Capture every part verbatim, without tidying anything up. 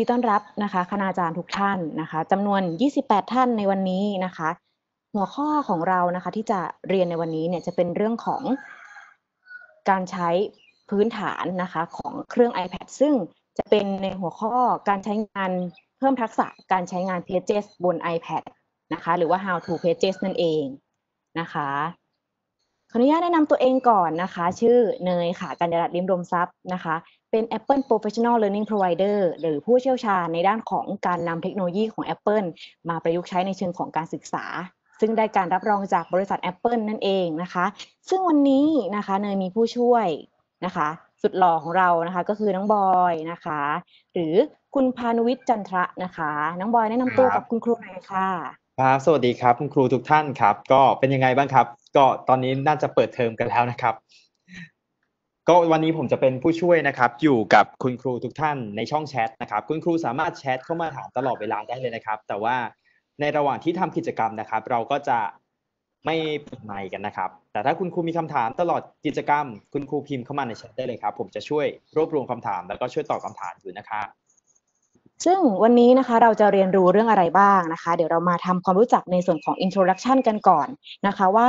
ต้อนรับนะคะคณาจารย์ทุกท่านนะคะจำนวนยี่สิบแปดท่านในวันนี้นะคะหัวข้อของเรานะคะที่จะเรียนในวันนี้เนี่ยจะเป็นเรื่องของการใช้พื้นฐานนะคะของเครื่อง iPad ซึ่งจะเป็นในหัวข้อการใช้งานเพิ่มทักษะการใช้งาน Pages บน iPad นะคะหรือว่า how to Pages นั่นเองนะคะขออนุญาตแนะนำตัวเองก่อนนะคะชื่อเนยค่ะกัญญารัตน์ลิ้มรมทรัพย์นะคะเป็น Apple Professional Learning Provider หรือผู้เชี่ยวชาญในด้านของการนำเทคโนโลยีของ Apple มาประยุกต์ใช้ในเชิงของการศึกษาซึ่งได้การรับรองจากบริษัท Apple นั่นเองนะคะซึ่งวันนี้นะคะเนยมีผู้ช่วยนะคะสุดหล่อของเรานะคะก็คือน้องบอยนะคะหรือคุณพานุวิทย์จันทระนะคะน้องบอยแนะนำตัวกับคุณครูหน่อยค่ะครับสวัสดีครับคุณครูทุกท่านครับก็เป็นยังไงบ้างครับก็ตอนนี้น่าจะเปิดเทอมกันแล้วนะครับก็วันนี้ผมจะเป็นผู้ช่วยนะครับอยู่กับคุณครูทุกท่านในช่องแชทนะครับคุณครูสามารถแชทเข้ามาถามตลอดเวลาได้เลยนะครับแต่ว่าในระหว่างที่ทำกิจกรรมนะครับเราก็จะไม่เปิดไมค์กันนะครับแต่ถ้าคุณครูมีคำถามตลอดกิจกรรมคุณครูพิมพ์เข้ามาในแชทได้เลยครับผมจะช่วยรวบรวมคำถามแล้วก็ช่วยตอบคำถามอยู่นะครับซึ่งวันนี้นะคะเราจะเรียนรู้เรื่องอะไรบ้างนะคะเดี๋ยวเรามาทำความรู้จักในส่วนของ introduction กันก่อนนะคะว่า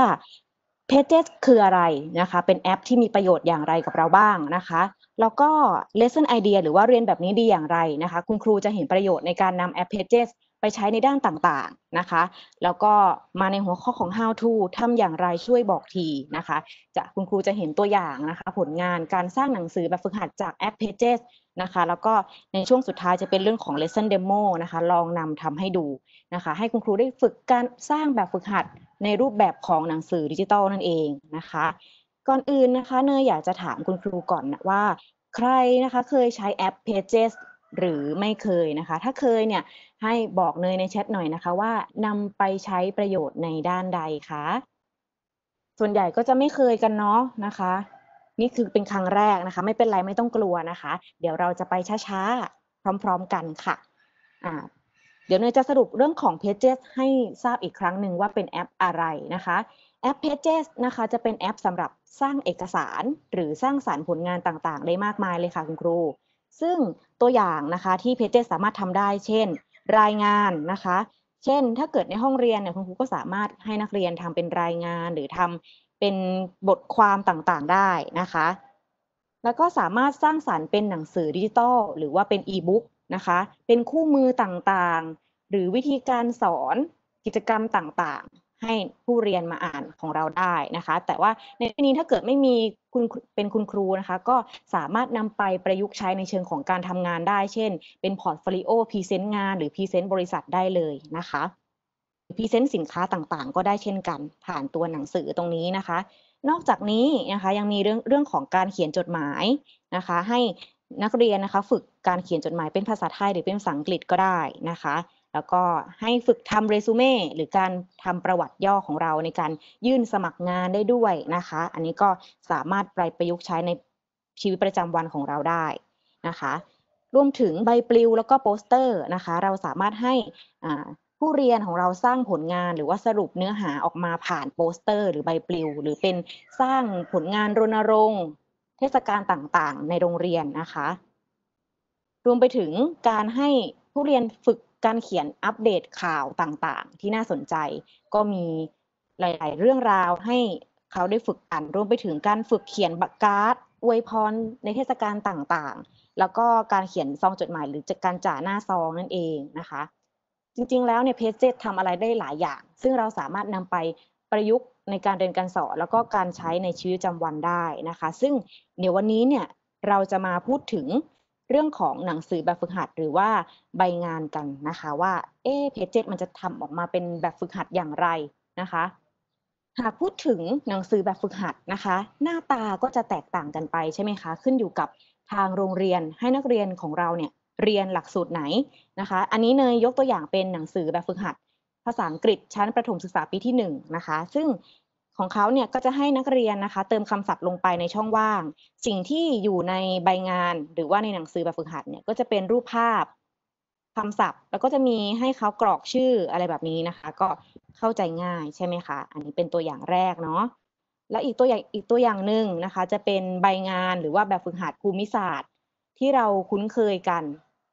Pages คืออะไรนะคะเป็นแอปที่มีประโยชน์อย่างไรกับเราบ้างนะคะแล้วก็ lesson idea หรือว่าเรียนแบบนี้ดีอย่างไรนะคะคุณครูจะเห็นประโยชน์ในการนำแอป Pages ไปใช้ในด้านต่างๆนะคะแล้วก็มาในหัวข้อของ how to ทำอย่างไรช่วยบอกทีนะคะจะคุณครูจะเห็นตัวอย่างนะคะผลงานการสร้างหนังสือแบบฝึกหัดจากแอป Pagesนะคะแล้วก็ในช่วงสุดท้ายจะเป็นเรื่องของ lesson demo นะคะลองนำทำให้ดูนะคะให้คุณครูได้ฝึกการสร้างแบบฝึกหัดในรูปแบบของหนังสือดิจิทัลนั่นเองนะคะก่อนอื่นนะคะเนยอยากจะถามคุณครูก่อนนะว่าใครนะคะเคยใช้แอป Pages หรือไม่เคยนะคะถ้าเคยเนี่ยให้บอกเนยในแชทหน่อยนะคะว่านำไปใช้ประโยชน์ในด้านใดคะส่วนใหญ่ก็จะไม่เคยกันเนาะนะคะนี่คือเป็นครั้งแรกนะคะไม่เป็นไรไม่ต้องกลัวนะคะเดี๋ยวเราจะไปช้าๆพร้อมๆกันค่ะอ่าเดี๋ยวเนยจะสรุปเรื่องของ Pages ให้ทราบอีกครั้งหนึ่งว่าเป็นแอปอะไรนะคะแอป Pages นะคะจะเป็นแอปสำหรับสร้างเอกสารหรือสร้างสรรค์ผลงานต่างๆได้มากมายเลยค่ะคุณครูซึ่งตัวอย่างนะคะที่ Pages สามารถทำได้เช่นรายงานนะคะเช่นถ้าเกิดในห้องเรียนเนี่ยคุณครูก็สามารถให้นักเรียนทำเป็นรายงานหรือทำเป็นบทความต่างๆได้นะคะแล้วก็สามารถสร้างสรรค์เป็นหนังสือดิจิทัลหรือว่าเป็นอีบุ๊กนะคะเป็นคู่มือต่างๆหรือวิธีการสอนกิจกรรมต่างๆให้ผู้เรียนมาอ่านของเราได้นะคะแต่ว่าในที่นี้ถ้าเกิดไม่มีคุณเป็นคุณครูนะคะก็สามารถนำไปประยุกต์ใช้ในเชิงของการทำงานได้เช่นเป็นพอร์ตโฟลิโอพรีเซนต์งานหรือพรีเซนต์บริษัทได้เลยนะคะพรีเซนต์สินค้าต่างๆก็ได้เช่นกันผ่านตัวหนังสือตรงนี้นะคะนอกจากนี้นะคะยังมีเรื่องเรื่องของการเขียนจดหมายนะคะให้นักเรียนนะคะฝึกการเขียนจดหมายเป็นภาษาไทยหรือเป็นภาษาอังกฤษก็ได้นะคะแล้วก็ให้ฝึกทำเรซูเม่หรือการทำประวัติย่อของเราในการยื่นสมัครงานได้ด้วยนะคะอันนี้ก็สามารถไปประยุกต์ใช้ในชีวิตประจำวันของเราได้นะคะรวมถึงใบปลิวแล้วก็โปสเตอร์นะคะเราสามารถให้อ่าผู้เรียนของเราสร้างผลงานหรือว่าสรุปเนื้อหาออกมาผ่านโปสเตอร์หรือใบปลิวหรือเป็นสร้างผลงานรณรงค์เทศกาลต่างๆในโรงเรียนนะคะรวมไปถึงการให้ผู้เรียนฝึกการเขียนอัปเดตข่าวต่างๆที่น่าสนใจก็มีหลายๆเรื่องราวให้เขาได้ฝึกอ่านรวมไปถึงการฝึกเขียนบัตรการ์ดอวยพรในเทศกาลต่างๆแล้วก็การเขียนซองจดหมายหรือการจ่าหน้าซองนั่นเองนะคะจริงๆแล้วเนี่ย Pages ทำอะไรได้หลายอย่างซึ่งเราสามารถนำไปประยุกต์ในการเรียนการสอนแล้วก็การใช้ในชีวิตประจำวันได้นะคะซึ่งเดี๋ยววันนี้เนี่ยเราจะมาพูดถึงเรื่องของหนังสือแบบฝึกหัดหรือว่าใบงานกันนะคะว่าเอ๊ะ Pages มันจะทำออกมาเป็นแบบฝึกหัดอย่างไรนะคะหากพูดถึงหนังสือแบบฝึกหัดนะคะหน้าตาก็จะแตกต่างกันไปใช่ไหมคะขึ้นอยู่กับทางโรงเรียนให้นักเรียนของเราเนี่ยเรียนหลักสูตรไหนนะคะอันนี้เนยยกตัวอย่างเป็นหนังสือแบบฝึกหัดภาษาอังกฤษชั้นประถมศึกษาปีที่หนึ่งนะคะซึ่งของเขาเนี่ยก็จะให้นักเรียนนะคะเติมคำศัพท์ลงไปในช่องว่างสิ่งที่อยู่ในใบงานหรือว่าในหนังสือแบบฝึกหัดเนี่ยก็จะเป็นรูปภาพคำศัพท์แล้วก็จะมีให้เขากรอกชื่ออะไรแบบนี้นะคะก็เข้าใจง่ายใช่ไหมคะอันนี้เป็นตัวอย่างแรกเนาะและอีกตัวอย่างอีกตัวอย่างหนึ่งนะคะจะเป็นใบงานหรือว่าแบบฝึกหัดภูมิศาสตร์ที่เราคุ้นเคยกัน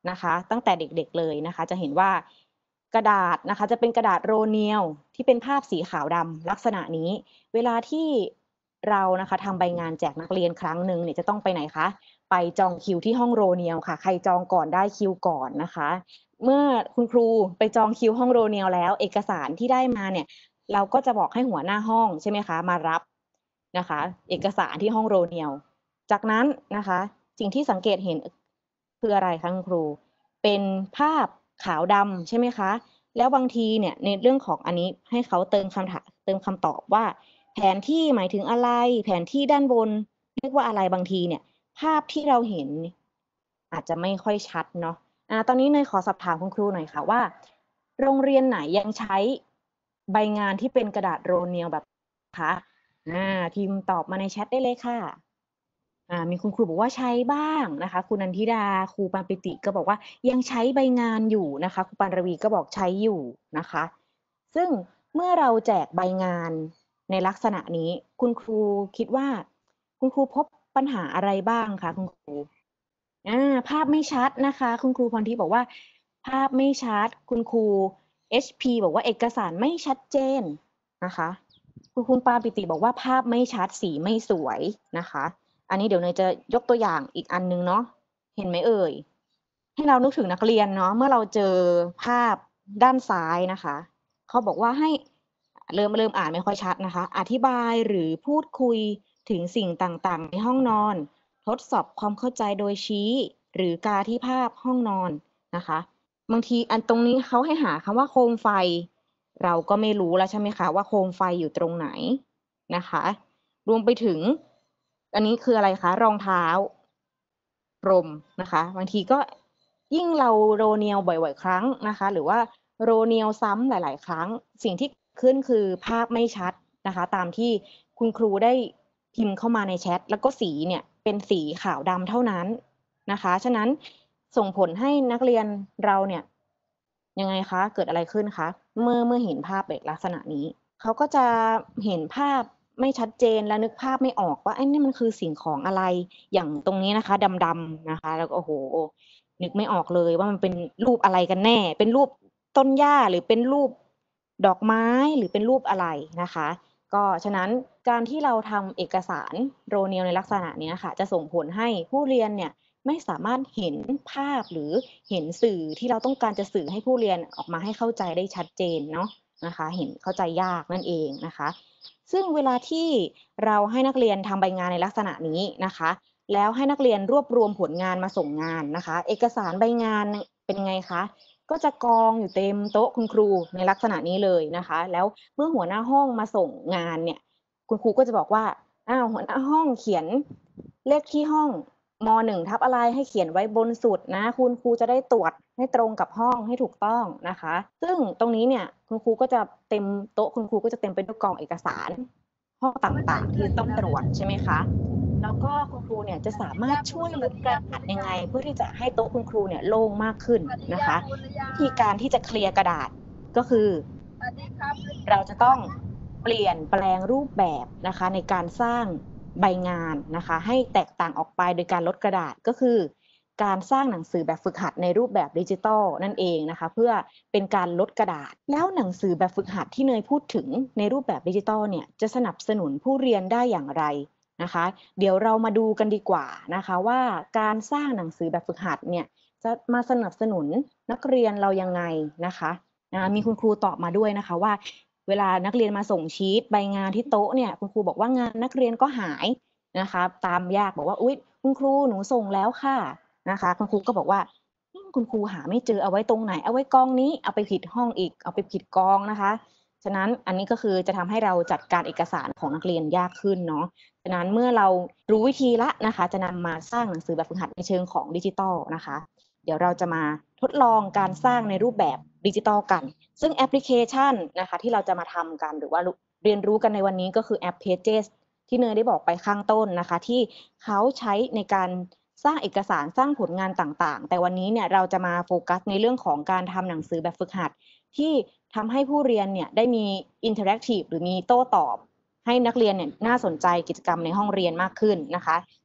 นะคะ ตั้งแต่เด็กๆเลยนะคะ จะเห็นว่ากระดาษนะคะจะเป็นกระดาษโรเนียลที่เป็นภาพสีขาวดำลักษณะนี้ เวลาที่เรานะคะทำใบงานแจกนักเรียนครั้งหนึ่งเนี่ยจะต้องไปไหนคะไปจองคิวที่ห้องโรเนียลค่ะใครจองก่อนได้คิวก่อนนะคะ เมื่อคุณครูไปจองคิวห้องโรเนียลแล้วเอกสารที่ได้มาเนี่ยเราก็จะบอกให้หัวหน้าห้องใช่ไหมคะมารับนะคะเอกสารที่ห้องโรเนียลจากนั้นนะคะสิ่งที่สังเกตเห็นคืออะไรคะคุณครูเป็นภาพขาวดำใช่ไหมคะแล้วบางทีเนี่ยในเรื่องของอันนี้ให้เขาเติมคำถามเติมคำตอบว่าแผนที่หมายถึงอะไรแผนที่ด้านบนเรียกว่าอะไรบางทีเนี่ยภาพที่เราเห็นอาจจะไม่ค่อยชัดเนาะอ่าตอนนี้เนยขอสอบถามคุณครูหน่อยค่ะว่าโรงเรียนไหนยังใช้ใบงานที่เป็นกระดาษโรเนียลแบบคะอ่าพิมพ์ตอบมาในแชทได้เลยค่ะอ่ามีคุณครูบอกว่าใช้บ้างนะคะคุณนันทิดาครูปานปิติก็บอกว่ายังใช้ใบงานอยู่นะคะครูปานรวีก็บอกใช้อยู่นะคะซึ่งเมื่อเราแจกใบงานในลักษณะนี้คุณครูคิดว่าคุณครูพบปัญหาอะไรบ้างคะคุณครูอ่าภาพไม่ชัดนะคะคุณครูพรทิพย์บอกว่าภาพไม่ชัดคุณครู เอช พี บอกว่าเอกสารไม่ชัดเจนนะคะคุณคุณปาปิติบอกว่าภาพไม่ชัดสีไม่สวยนะคะอันนี้เดี๋ยวเนยจะยกตัวอย่างอีกอันนึงเนาะเห็นไหมเอ่ยให้เรานึกถึงนักเรียนเนาะเมื่อเราเจอภาพด้านซ้ายนะคะเขาบอกว่าให้เริ่มเริ่มอ่านไม่ค่อยชัดนะคะอธิบายหรือพูดคุยถึงสิ่งต่างๆในห้องนอนทดสอบความเข้าใจโดยชี้หรือกาที่ภาพห้องนอนนะคะบางทีอันตรงนี้เขาให้หาคำว่าโคมไฟเราก็ไม่รู้แล้วใช่ไหมคะว่าโคมไฟอยู่ตรงไหนนะคะรวมไปถึงอันนี้คืออะไรคะรองเท้าพรมนะคะบางทีก็ยิ่งเราโรเนียลบ่อยๆครั้งนะคะหรือว่าโรเนียลซ้ำหลายๆครั้งสิ่งที่ขึ้นคือภาพไม่ชัดนะคะตามที่คุณครูได้พิมพ์เข้ามาในแชทแล้วก็สีเนี่ยเป็นสีขาวดำเท่านั้นนะคะฉะนั้นส่งผลให้นักเรียนเราเนี่ยยังไงคะเกิดอะไรขึ้นคะเมื่อเมื่อเห็นภาพแบบลักษณะนี้เขาก็จะเห็นภาพไม่ชัดเจนและนึกภาพไม่ออกว่าไอ้นี่มันคือสิ่งของอะไรอย่างตรงนี้นะคะดำๆนะคะแล้วก็โอ้โหนึกไม่ออกเลยว่ามันเป็นรูปอะไรกันแน่เป็นรูปต้นหญ้าหรือเป็นรูปดอกไม้หรือเป็นรูปอะไรนะคะก็ฉะนั้นการที่เราทำเอกสารโรเนียลในลักษณะนี้ค่ะจะส่งผลให้ผู้เรียนเนี่ยไม่สามารถเห็นภาพหรือเห็นสื่อที่เราต้องการจะสื่อให้ผู้เรียนออกมาให้เข้าใจได้ชัดเจนเนาะนะคะเห็นเข้าใจยากนั่นเองนะคะซึ่งเวลาที่เราให้นักเรียนทำใบงานในลักษณะนี้นะคะแล้วให้นักเรียนรวบรวมผลงานมาส่งงานนะคะเอกสารใบงานเป็นไงคะก็จะกองอยู่เต็มโต๊ะคุณครูในลักษณะนี้เลยนะคะแล้วเมื่อหัวหน้าห้องมาส่งงานเนี่ยคุณครูก็จะบอกว่าอ้าวหัวหน้าห้องเขียนเลขที่ห้องมหนึ่งทับอะไรให้เขียนไว้บนสุดนะคุณครูจะได้ตรวจให้ตรงกับห้องให้ถูกต้องนะคะซึ่งตรงนี้เนี่ยคุณครูก็จะเต็มโต๊ะคุณครูก็จะเต็มไปด้วยกองเอกสารห้องต่างๆที่ต้องตรวจใช่ไหมคะแล้วก็คุณครูเนี่ยจะสามารถช่วยลดกระดาษยังไงเพื่อที่จะให้โต๊ะคุณครูเนี่ยโล่งมากขึ้นนะคะวิธีการที่จะเคลียร์กระดาษก็คือเราจะต้องเปลี่ยนแปลงรูปแบบนะคะในการสร้างใบงานนะคะให้แตกต่างออกไปโดยการลดกระดาษก็คือการสร้างหนังสือแบบฝึกหัดในรูปแบบดิจิตอลนั่นเองนะคะเพื่อเป็นการลดกระดาษแล้วหนังสือแบบฝึกหัดที่เนยพูดถึงในรูปแบบดิจิตอลเนี่ยจะสนับสนุนผู้เรียนได้อย่างไรนะคะเดี๋ยวเรามาดูกันดีกว่านะคะว่าการสร้างหนังสือแบบฝึกหัดเนี่ยจะมาสนับสนุนนักเรียนเรายังไงนะคะนะมีคุณครูตอบมาด้วยนะคะว่าเวลานักเรียนมาส่งชีตใบงานที่โต๊ะเนี่ยคุณครูบอกว่างานนักเรียนก็หายนะคะตามยากบอกว่าอุ๊ยคุณครูหนูส่งแล้วค่ะนะคะคุณครูก็บอกว่าคุณครูหาไม่เจอเอาไว้ตรงไหนเอาไว้กองนี้เอาไปผิดห้องอีกเอาไปผิดกองนะคะฉะนั้นอันนี้ก็คือจะทำให้เราจัดการเอกสารของนักเรียนยากขึ้นเนาะฉะนั้นเมื่อเรารู้วิธีละนะคะจะนำมาสร้างหนังสือแบบฝึกหัดในเชิงของดิจิตอลนะคะเดี๋ยวเราจะมาทดลองการสร้างในรูปแบบดิจิตอลกันซึ่งแอปพลิเคชันนะคะที่เราจะมาทำกันหรือว่าเรียนรู้กันในวันนี้ก็คือแอป Pages ที่เนยได้บอกไปข้างต้นนะคะที่เขาใช้ในการสร้างเอกสารสร้างผลงานต่างๆแต่วันนี้เนี่ยเราจะมาโฟกัสในเรื่องของการทำหนังสือแบบฝึกหัดที่ทำให้ผู้เรียนเนี่ยได้มีอินเทอร์แอคทีฟหรือมีโต้ตอบให้นักเรียนเนี่ยน่าสนใจกิจกรรมในห้องเรียนมากขึ้นนะคะ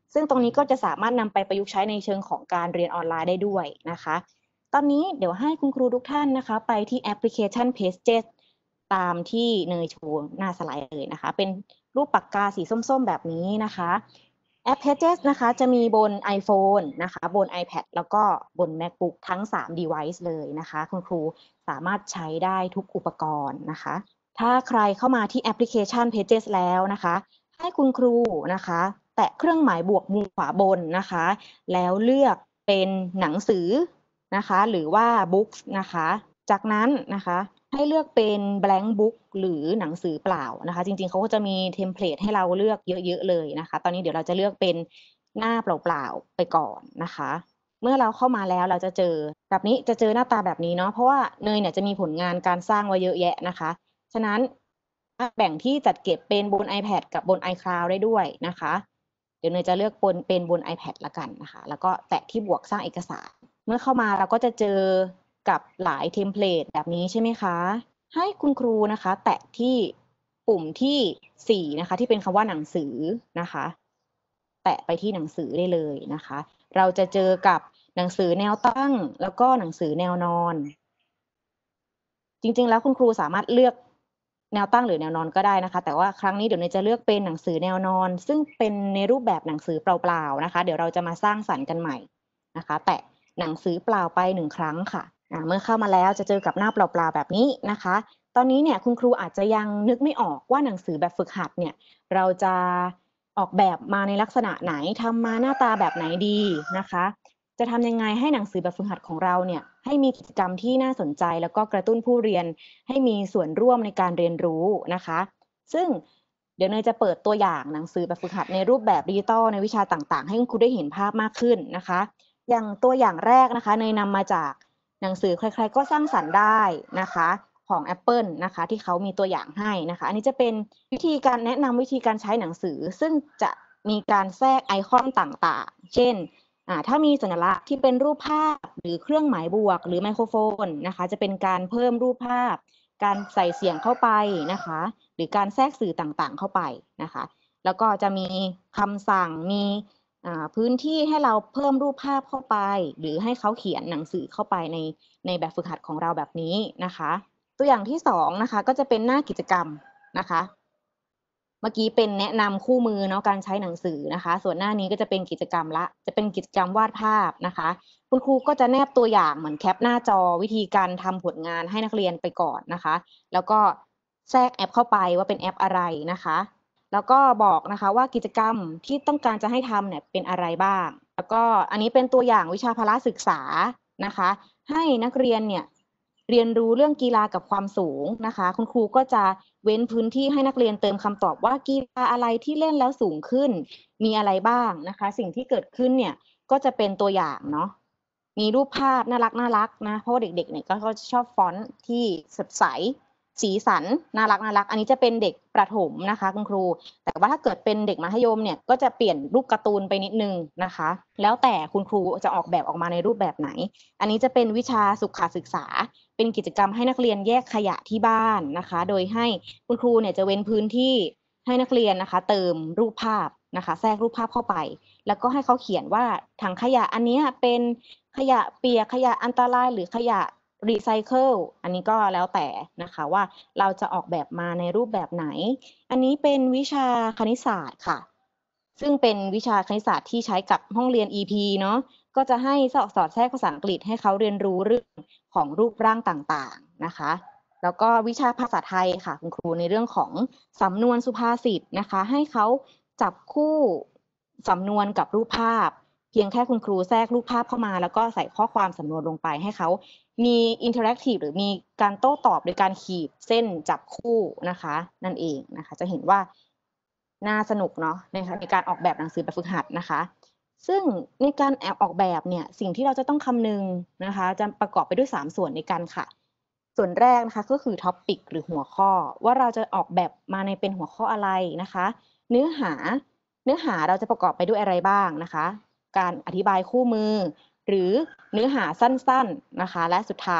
ซึ่งตรงนี้ก็จะสามารถนำไปประยุกต์ใช้ในเชิงของการเรียนออนไลน์ได้ด้วยนะคะตอนนี้เดี๋ยวให้คุณครูทุกท่านนะคะไปที่แอปพลิเคชัน Pages ตามที่เนยโชว์หน้าสไลด์เลยนะคะเป็นรูปปากกาสีส้มๆแบบนี้นะคะแอป Pages นะคะจะมีบน iPhone นะคะบน iPad แล้วก็บน MacBook ทั้งสาม device เลยนะคะคุณครูสามารถใช้ได้ทุกอุปกรณ์นะคะถ้าใครเข้ามาที่แอปพลิเคชัน Pages แล้วนะคะให้คุณครูนะคะแตะเครื่องหมายบวกมุมขวาบนนะคะแล้วเลือกเป็นหนังสือนะคะหรือว่า books นะคะจากนั้นนะคะให้เลือกเป็น blank book หรือหนังสือเปล่านะคะจริงๆเขาก็จะมีเทมเพลตให้เราเลือกเยอะๆเลยนะคะตอนนี้เดี๋ยวเราจะเลือกเป็นหน้าเปล่าๆไปก่อนนะคะเมื่อเราเข้ามาแล้วเราจะเจอแบบนี้จะเจอหน้าตาแบบนี้เนาะเพราะว่าเนยเนี่ยจะมีผลงานการสร้างไว้เยอะแยะนะคะฉะนั้นแบ่งที่จัดเก็บเป็นบน iPad กับบน iCloud ได้ด้วยนะคะเดี๋ยวเนยจะเลือกบนเป็นบน iPad ละกันนะคะแล้วก็แตะที่บวกสร้างเอกสารเมื่อเข้ามาเราก็จะเจอกับหลายเทมเพลตแบบนี้ใช่ไหมคะให้คุณครูนะคะแตะที่ปุ่มที่สี่นะคะที่เป็นคำว่าหนังสือนะคะแตะไปที่หนังสือได้เลยนะคะเราจะเจอกับหนังสือแนวตั้งแล้วก็หนังสือแนวนอนจริงๆแล้วคุณครูสามารถเลือกแนวตั้งหรือแนวนอนก็ได้นะคะแต่ว่าครั้งนี้เดี๋ยวเนยจะเลือกเป็นหนังสือแนวนอนซึ่งเป็นในรูปแบบหนังสือเปล่าๆนะคะเดี๋ยวเราจะมาสร้างสรรค์กันใหม่นะคะแตะหนังสือเปล่าไปหนึ่งครั้งค่ะเมื่อเข้ามาแล้วจะเจอกับหน้าเปล่าๆแบบนี้นะคะตอนนี้เนี่ยคุณครูอาจจะยังนึกไม่ออกว่าหนังสือแบบฝึกหัดเนี่ยเราจะออกแบบมาในลักษณะไหนทำมาหน้าตาแบบไหนดีนะคะจะทำยังไงให้หนังสือแบบฝึกหัดของเราเนี่ยให้มีกิจกรรมที่น่าสนใจแล้วก็กระตุ้นผู้เรียนให้มีส่วนร่วมในการเรียนรู้นะคะซึ่งเดี๋ยวเนยจะเปิดตัวอย่างหนังสือแบบฝึกหัดในรูปแบบดิจิตอลในวิชาต่างๆให้คุณครูได้เห็นภาพมากขึ้นนะคะอย่างตัวอย่างแรกนะคะเนยนำมาจากหนังสือใครๆก็สร้างสรรค์ได้นะคะของ Apple นะคะที่เขามีตัวอย่างให้นะคะอันนี้จะเป็นวิธีการแนะนำวิธีการใช้หนังสือซึ่งจะมีการแทรกไอคอนต่างๆเช่นถ้ามีสัญลักษณ์ที่เป็นรูปภาพหรือเครื่องหมายบวกหรือไมโครโฟนนะคะจะเป็นการเพิ่มรูปภาพการใส่เสียงเข้าไปนะคะหรือการแทรกสื่อต่างๆเข้าไปนะคะแล้วก็จะมีคำสั่งมีพื้นที่ให้เราเพิ่มรูปภาพเข้าไปหรือให้เขาเขียนหนังสือเข้าไปในในแบบฝึกหัดของเราแบบนี้นะคะตัวอย่างที่สองนะคะก็จะเป็นหน้ากิจกรรมนะคะเมื่อกี้เป็นแนะนำคู่มือเนาะการใช้หนังสือนะคะส่วนหน้านี้ก็จะเป็นกิจกรรมละจะเป็นกิจกรรมวาดภาพนะคะคุณครูก็จะแนบตัวอย่างเหมือนแคปหน้าจอวิธีการทำผลงานให้นักเรียนไปก่อนนะคะแล้วก็แทรกแอปเข้าไปว่าเป็นแอปอะไรนะคะแล้วก็บอกนะคะว่ากิจกรรมที่ต้องการจะให้ทำเนี่ยเป็นอะไรบ้างแล้วก็อันนี้เป็นตัวอย่างวิชาพละศึกษานะคะให้นักเรียนเนี่ยเรียนรู้เรื่องกีฬากับความสูงนะคะคุณครูก็จะเว้นพื้นที่ให้นักเรียนเติมคำตอบว่ากีฬาอะไรที่เล่นแล้วสูงขึ้นมีอะไรบ้างนะคะสิ่งที่เกิดขึ้นเนี่ยก็จะเป็นตัวอย่างเนาะมีรูปภาพน่ารักน่ารักนะเพราะว่าเด็กๆเนี่ยก็ชอบฟอนต์ที่สดใสสีสันน่ารักน่ารักอันนี้จะเป็นเด็กประถมนะคะคุณครูแต่ว่าถ้าเกิดเป็นเด็กมัธยมเนี่ยก็จะเปลี่ยนรูปการ์ตูนไปนิดนึงนะคะแล้วแต่คุณครูจะออกแบบออกมาในรูปแบบไหนอันนี้จะเป็นวิชาสุขศึกษาเป็นกิจกรรมให้นักเรียนแยกขยะที่บ้านนะคะโดยให้คุณครูเนี่ยจะเว้นพื้นที่ให้นักเรียนนะคะเติมรูปภาพนะคะแทรกรูปภาพเข้าไปแล้วก็ให้เขาเขียนว่าถังขยะอันนี้เป็นขยะเปียกขยะอันตรายหรือขยะรีไซเคิลอันนี้ก็แล้วแต่นะคะว่าเราจะออกแบบมาในรูปแบบไหนอันนี้เป็นวิชาคณิตศาสตร์ค่ะซึ่งเป็นวิชาคณิตศาสตร์ที่ใช้กับห้องเรียน อี พี เนาะก็จะให้สอดแทรกภาษาอังกฤษให้เขาเรียนรู้เรื่องของรูปร่างต่างๆนะคะแล้วก็วิชาภาษาไทยค่ะคุณครูในเรื่องของสำนวนสุภาษิตนะคะให้เขาจับคู่สำนวนกับรูปภาพเพียงแค่คุณครูแทรกรูปภาพเข้ามาแล้วก็ใส่ข้อความสำนวนลงไปให้เขามีอินเทอร์แอคทีฟหรือมีการโต้ตอบโดยการขีดเส้นจับคู่นะคะนั่นเองนะคะจะเห็นว่าน่าสนุกเนาะในในการออกแบบหนังสือแบบฝึกหัดนะคะซึ่งในการแอบออกแบบเนี่ยสิ่งที่เราจะต้องคำนึงนะคะจะประกอบไปด้วยสามส่วนในกันค่ะส่วนแรกนะคะก็คือท็อปิกหรือหัวข้อว่าเราจะออกแบบมาในเป็นหัวข้ออะไรนะคะเนื้อหาเนื้อหาเราจะประกอบไปด้วยอะไรบ้างนะคะการอธิบายคู่มือหรือเนื้อหาสั้นๆนะคะและสุดท้าย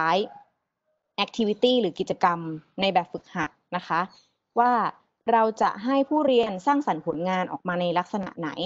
activity หรือกิจกรรมในแบบฝึกหัดนะคะว่าเราจะให้ผู้เรียนสร้างสรรค์ผลงานออกมาในลักษณะไหน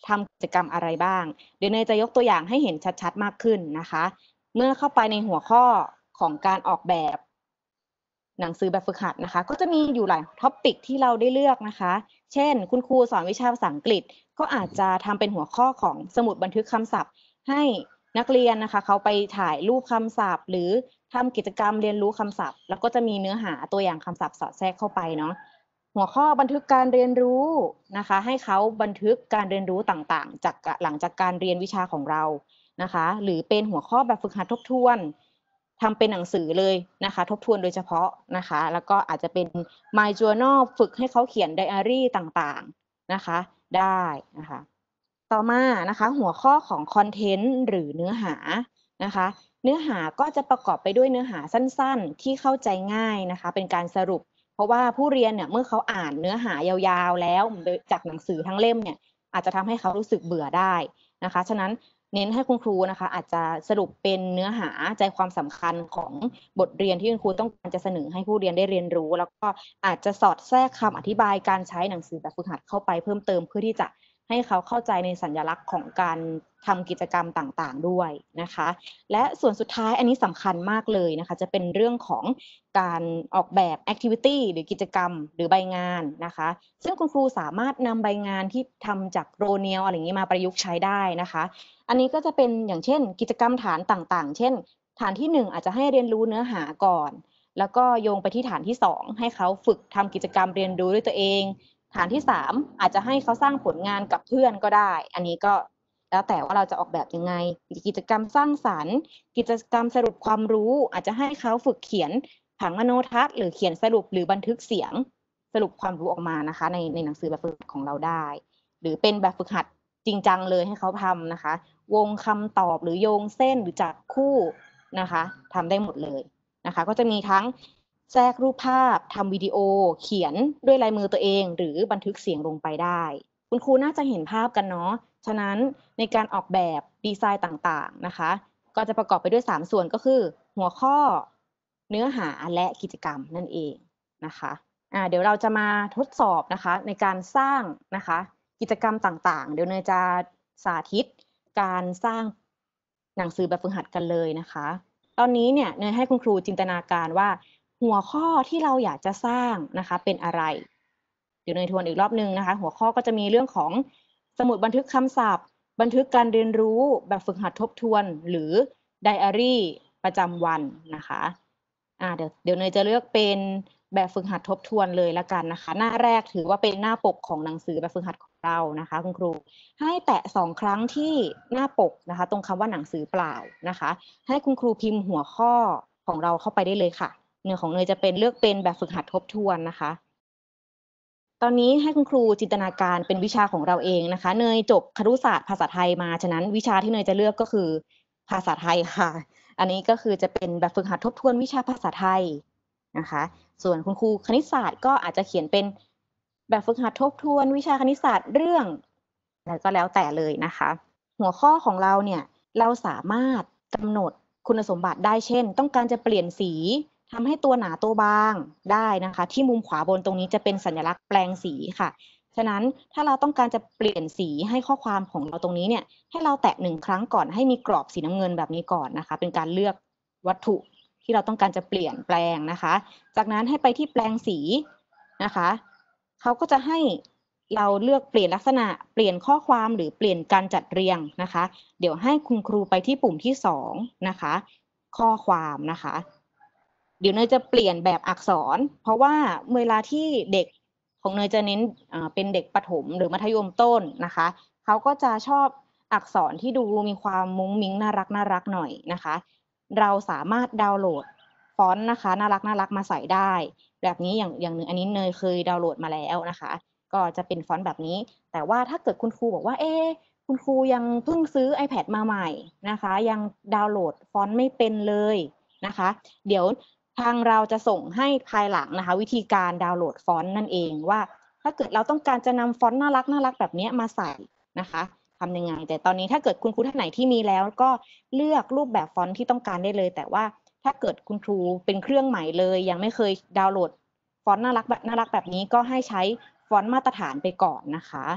ทำกิจกรรมอะไรบ้างเดี๋ยวเนยจะยกตัวอย่างให้เห็นชัดๆมากขึ้นนะคะเมื่อเข้าไปในหัวข้อของการออกแบบหนังสือแบบฝึกหัดนะคะก็จะมีอยู่หลายท็อปิกที่เราได้เลือกนะคะเช่นคุณครูสอนวิชาภาษาอังกฤษก็อาจจะทำเป็นหัวข้อของสมุดบันทึกคำศัพท์ให้นักเรียนนะคะเขาไปถ่ายรูปคำศัพท์หรือทำกิจกรรมเรียนรู้คำศัพท์แล้วก็จะมีเนื้อหาตัวอย่างคำศัพท์สอดแทรกเข้าไปเนาะหัวข้อบันทึกการเรียนรู้นะคะให้เขาบันทึกการเรียนรู้ต่างๆจากหลังจากการเรียนวิชาของเรานะคะหรือเป็นหัวข้อแบบฝึกหัดทบทวนทำเป็นหนังสือเลยนะคะทบทวนโดยเฉพาะนะคะแล้วก็อาจจะเป็น My Journal ฝึกให้เขาเขียนไดอารี่ต่างๆนะคะได้นะคะต่อมานะคะหัวข้อของคอนเทนต์หรือเนื้อหานะคะเนื้อหาก็จะประกอบไปด้วยเนื้อหาสั้นๆที่เข้าใจง่ายนะคะเป็นการสรุปเพราะว่าผู้เรียนเนี่ยเมื่อเขาอ่านเนื้อหายาวๆแล้วจากหนังสือทั้งเล่มเนี่ยอาจจะทำให้เขารู้สึกเบื่อได้นะคะฉะนั้นเน้นให้คุณครูนะคะอาจจะสรุปเป็นเนื้อหาใจความสำคัญของบทเรียนที่คุณครูต้องการจะเสนอให้ผู้เรียนได้เรียนรู้แล้วก็อาจจะสอดแทรกคำอธิบายการใช้หนังสือแบบฝึกหัดเข้าไปเพิ่มเติมเพื่อที่จะให้เขาเข้าใจในสัญลักษณ์ของการทำกิจกรรมต่างๆด้วยนะคะและส่วนสุดท้ายอันนี้สำคัญมากเลยนะคะจะเป็นเรื่องของการออกแบบ activity หรือกิจกรรมหรือใบงานนะคะซึ่งคุณครูสามารถนำใบงานที่ทำจากโรเนียลอะไรอย่างนี้มาประยุกต์ใช้ได้นะคะอันนี้ก็จะเป็นอย่างเช่นกิจกรรมฐานต่างๆเช่นฐานที่หนึ่งอาจจะให้เรียนรู้เนื้อหาก่อนแล้วก็โยงไปที่ฐานที่สองให้เขาฝึกทำกิจกรรมเรียนรู้ด้วยตัวเองฐานที่สามอาจจะให้เขาสร้างผลงานกับเพื่อนก็ได้อันนี้ก็แล้วแต่ว่าเราจะออกแบบยังไงกิจกรรมสร้างสรรค์กิจกรรมสรุปความรู้อาจจะให้เขาฝึกเขียนผังมโนทัศน์หรือเขียนสรุปหรือบันทึกเสียงสรุปความรู้ออกมานะคะในในหนังสือแบบฝึกหัดของเราได้หรือเป็นแบบฝึกหัดจริงจังเลยให้เขาทำนะคะวงคำตอบหรือโยงเส้นหรือจับคู่นะคะทำได้หมดเลยนะคะก็จะมีทั้งแทรกรูปภาพทำวิดีโอเขียนด้วยลายมือตัวเองหรือบันทึกเสียงลงไปได้คุณครูน่าจะเห็นภาพกันเนาะฉะนั้นในการออกแบบดีไซน์ต่างๆนะคะก็จะประกอบไปด้วยสามส่วนก็คือหัวข้อเนื้อหาและกิจกรรมนั่นเองนะคะอ่าเดี๋ยวเราจะมาทดสอบนะคะในการสร้างนะคะกิจกรรมต่างๆเดี๋ยวเนยจะสาธิตการสร้างหนังสือแบบฝึกหัดกันเลยนะคะตอนนี้เนี่ยเนยให้คุณครูจินตนาการว่าหัวข้อที่เราอยากจะสร้างนะคะเป็นอะไรเดี๋ยวเนยทวนอีกรอบนึงนะคะหัวข้อก็จะมีเรื่องของสมุดบันทึกคำศัพท์บันทึกการเรียนรู้แบบฝึกหัดทบทวนหรือไดอารี่ประจำวันนะคะอ่าเดี๋ยวเดี๋ยวเนยจะเลือกเป็นแบบฝึกหัดทบทวนเลยละกันนะคะหน้าแรกถือว่าเป็นหน้าปกของหนังสือแบบฝึกหัดของเรานะคะคุณครูให้แตะสองครั้งที่หน้าปกนะคะตรงคำว่าหนังสือเปล่านะคะให้คุณครูพิมพ์หัวข้อของเราเข้าไปได้เลยค่ะเนื้อของเนยจะเป็นเลือกเป็นแบบฝึกหัดทบทวนนะคะตอนนี้ให้คุณครูจินตนาการเป็นวิชาของเราเองนะคะเนยจบครุศาสตร์ภาษาไทยมาฉะนั้นวิชาที่เนยจะเลือกก็คือภาษาไทยค่ะอันนี้ก็คือจะเป็นแบบฝึกหัดทบทวนวิชาภาษาไทยนะคะส่วนคุณครูคณิตศาสตร์ก็อาจจะเขียนเป็นแบบฝึกหัดทบทวนวิชาคณิตศาสตร์เรื่องอะไรก็แล้วแต่เลยนะคะหัวข้อของเราเนี่ยเราสามารถกำหนดคุณสมบัติได้เช่นต้องการจะเปลี่ยนสีทำให้ตัวหนาตัวบางได้นะคะที่มุมขวาบนตรงนี้จะเป็นสัญลักษณ์แปลงสีค่ะฉะนั้นถ้าเราต้องการจะเปลี่ยนสีให้ข้อความของเราตรงนี้เนี่ยให้เราแตะหนึ่งครั้งก่อนให้มีกรอบสีน้ำเงินแบบนี้ก่อนนะคะเป็นการเลือกวัตถุที่เราต้องการจะเปลี่ยนแปลงนะคะจากนั้นให้ไปที่แปลงสีนะคะเขาก็จะให้เราเลือกเปลี่ยนลักษณะเปลี่ยนข้อความหรือเปลี่ยนการจัดเรียงนะคะเดี๋ยวให้คุณครูไปที่ปุ่มที่สองนะคะข้อความนะคะเดี๋ยวเนยจะเปลี่ยนแบบอักษรเพราะว่าเวลาที่เด็กของเนยจะเน้นเป็นเด็กประถมหรือมัธยมต้นนะคะเขาก็จะชอบอักษรที่ดูมีความมุ้งมิ้งน่ารักน่ารักหน่อยนะคะเราสามารถดาวน์โหลดฟอนต์นะคะน่ารักน่ารักมาใส่ได้แบบนี้อย่างอย่างหนึ่งอันนี้เนยเคยดาวน์โหลดมาแล้วนะคะก็จะเป็นฟอนต์แบบนี้แต่ว่าถ้าเกิดคุณครูบอกว่าเอ๊ะคุณครูยังเพิ่งซื้อ iPad มาใหม่นะคะยังดาวน์โหลดฟอนต์ไม่เป็นเลยนะคะเดี๋ยวทางเราจะส่งให้ภายหลังนะคะวิธีการดาวน์โหลดฟอนต์นั่นเองว่าถ้าเกิดเราต้องการจะนำฟอนต์น่ารักน่ารักแบบนี้มาใส่นะคะทำยังไงแต่ตอนนี้ถ้าเกิดคุณครูท่านไหนที่มีแล้วก็เลือกรูปแบบฟอนต์ที่ต้องการได้เลยแต่ว่าถ้าเกิดคุณครูเป็นเครื่องใหม่เลยยังไม่เคยดาวน์โหลดฟอนต์น่ารักแบบน่ารักแบบนี้ก็ให้ใช้ฟอนต์มาตรฐานไปก่อนนะคะ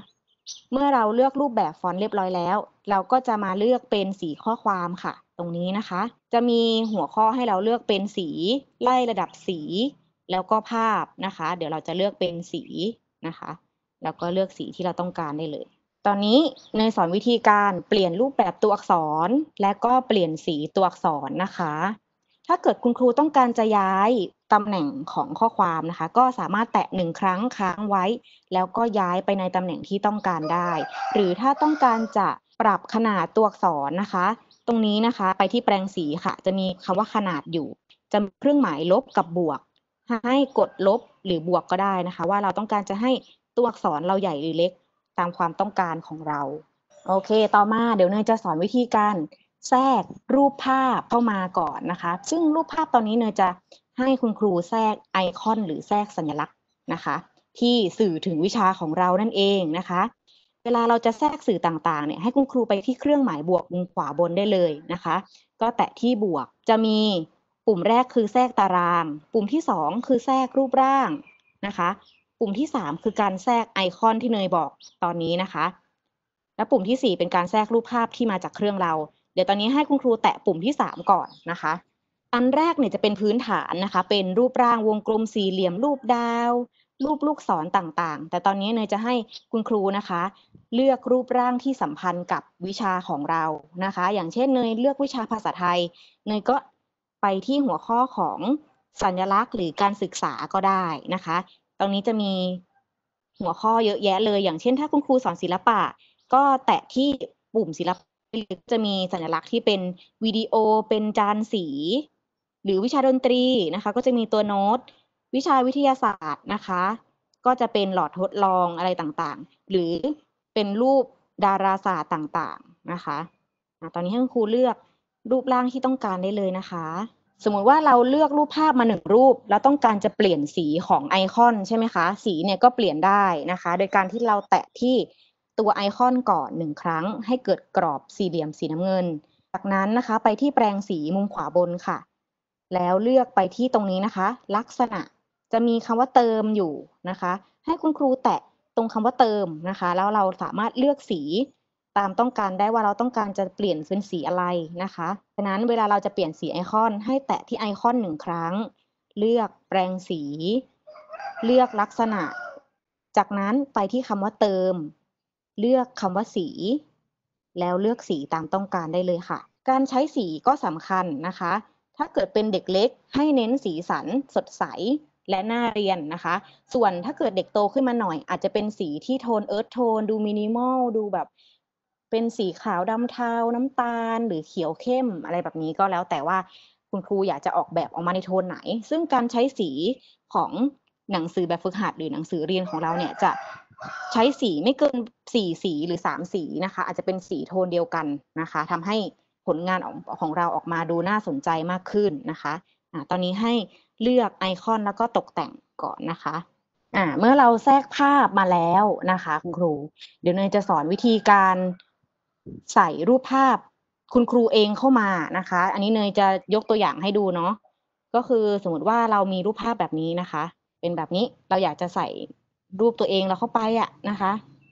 เมื่อเราเลือกรูปแบบฟอนต์เรียบร้อยแล้ว เราก็จะมาเลือกเป็นสีข้อความค่ะ ตรงนี้นะคะ จะมีหัวข้อให้เราเลือกเป็นสีไล่ระดับสี แล้วก็ภาพนะคะ เดี๋ยวเราจะเลือกเป็นสีนะคะ แล้วก็เลือกสีที่เราต้องการได้เลย ตอนนี้เนยสอนวิธีการเปลี่ยนรูปแบบตัวอักษร และก็เปลี่ยนสีตัวอักษรนะคะ ถ้าเกิดคุณครูต้องการจะย้ายตำแหน่งของข้อความนะคะ ก็สามารถแตะหนึ่งครั้งค้างไว้ แล้วก็ย้ายไปในตำแหน่งที่ต้องการได้ หรือถ้าต้องการจะปรับขนาดตัวอักษรนะคะ ตรงนี้นะคะไปที่แปลงสีค่ะ จะมีคำว่าขนาดอยู่ จะมีเครื่องหมายลบกับบวก ให้กดลบหรือบวกก็ได้นะคะ ว่าเราต้องการจะให้ตัวอักษรเราใหญ่หรือเล็กตามความต้องการของเรา โอเค ต่อมาเดี๋ยวเนยจะสอนวิธีการแทรกรูปภาพเข้ามาก่อนนะคะ ซึ่งรูปภาพตอนนี้เนยจะให้คุณครูแทรกไอคอนหรือแทรกสัญลักษณ์นะคะ ที่สื่อถึงวิชาของเรานั่นเองนะคะ เวลาเราจะแทรกสื่อต่างๆเนี่ยให้คุณครูไปที่เครื่องหมายบวกมุมขวาบนได้เลยนะคะ ก็แตะที่บวกจะมีปุ่มแรกคือแทรกตาราง ปุ่มที่สองคือแทรกรูปร่างนะคะ ปุ่มที่สามคือการแทรกไอคอนที่เนยบอกตอนนี้นะคะ และปุ่มที่สี่เป็นการแทรกรูปภาพที่มาจากเครื่องเรา เดี๋ยวตอนนี้ให้คุณครูแตะปุ่มที่สามก่อนนะคะ อันแรกเนี่ยจะเป็นพื้นฐานนะคะ เป็นรูปร่างวงกลมสี่เหลี่ยมรูปดาว รูปลูกศรต่างๆ แต่ตอนนี้เนยจะให้คุณครูนะคะ เลือกรูปร่างที่สัมพันธ์กับวิชาของเรานะคะ อย่างเช่นเนยเลือกวิชาภาษาไทย เนยก็ไปที่หัวข้อของสัญลักษณ์หรือการศึกษาก็ได้นะคะ ตรงนี้จะมีหัวข้อเยอะแยะเลย อย่างเช่นถ้าคุณครูสอนศิลปะก็แตะที่ปุ่มศิลปะจะมีสัญลักษณ์ที่เป็นวิดีโอเป็นจานสี หรือวิชาดนตรีนะคะก็จะมีตัวโน้ต วิชาวิทยาศาสตร์นะคะก็จะเป็นหลอดทดลองอะไรต่างๆหรือเป็นรูปดาราศาสตร์ต่างๆนะคะตอนนี้ให้คุณครูเลือกรูปร่างที่ต้องการได้เลยนะคะสมมุติว่าเราเลือกรูปภาพมาหนึ่งรูปแล้วต้องการจะเปลี่ยนสีของไอคอนใช่ไหมคะสีเนี่ยก็เปลี่ยนได้นะคะโดยการที่เราแตะที่ตัวไอคอนก่อนหนึ่งครั้งให้เกิดกรอบสี่เหลี่ยมสีน้ำเงินจากนั้นนะคะไปที่แปรงสีมุมขวาบนค่ะแล้วเลือกไปที่ตรงนี้นะคะลักษณะจะมีคำว่าเติมอยู่นะคะให้คุณครูแตะตรงคำว่าเติมนะคะแล้วเราสามารถเลือกสีตามต้องการได้ว่าเราต้องการจะเปลี่ยนเป็นสีอะไรนะคะฉะนั้นเวลาเราจะเปลี่ยนสีไอคอนให้แตะที่ไอคอนหนึ่งครั้งเลือกแปรงสีเลือกลักษณะจากนั้นไปที่คำว่าเติมเลือกคำว่าสีแล้วเลือกสีตามต้องการได้เลยค่ะการใช้สีก็สำคัญนะคะถ้าเกิดเป็นเด็กเล็กให้เน้นสีสันสดใสและน่าเรียนนะคะส่วนถ้าเกิดเด็กโตขึ้นมาหน่อยอาจจะเป็นสีที่โทนเอิร์ธโทนดูมินิมอลดูแบบเป็นสีขาวดำเทาน้ำตาลหรือเขียวเข้มอะไรแบบนี้ก็แล้วแต่ว่าคุณครูอยากจะออกแบบออกมาในโทนไหนซึ่งการใช้สีของหนังสือแบบฝึกหัดหรือหนังสือเรียนของเราเนี่ยจะใช้สีไม่เกินสี่สีหรือสามสีนะคะอาจจะเป็นสีโทนเดียวกันนะคะทำให้ผลงานของเราออกมาดูน่าสนใจมากขึ้นนะคะอ่าตอนนี้ให้เลือกไอคอนแล้วก็ตกแต่งก่อนนะคะอ่าเมื่อเราแทรกภาพมาแล้วนะคะคุณครูเดี๋ยวเนยจะสอนวิธีการใส่รูปภาพคุณครูเองเข้ามานะคะอันนี้เนยจะยกตัวอย่างให้ดูเนาะก็คือสมมติว่าเรามีรูปภาพแบบนี้นะคะเป็นแบบนี้เราอยากจะใส่รูปตัวเองเราเข้าไปอะนะคะ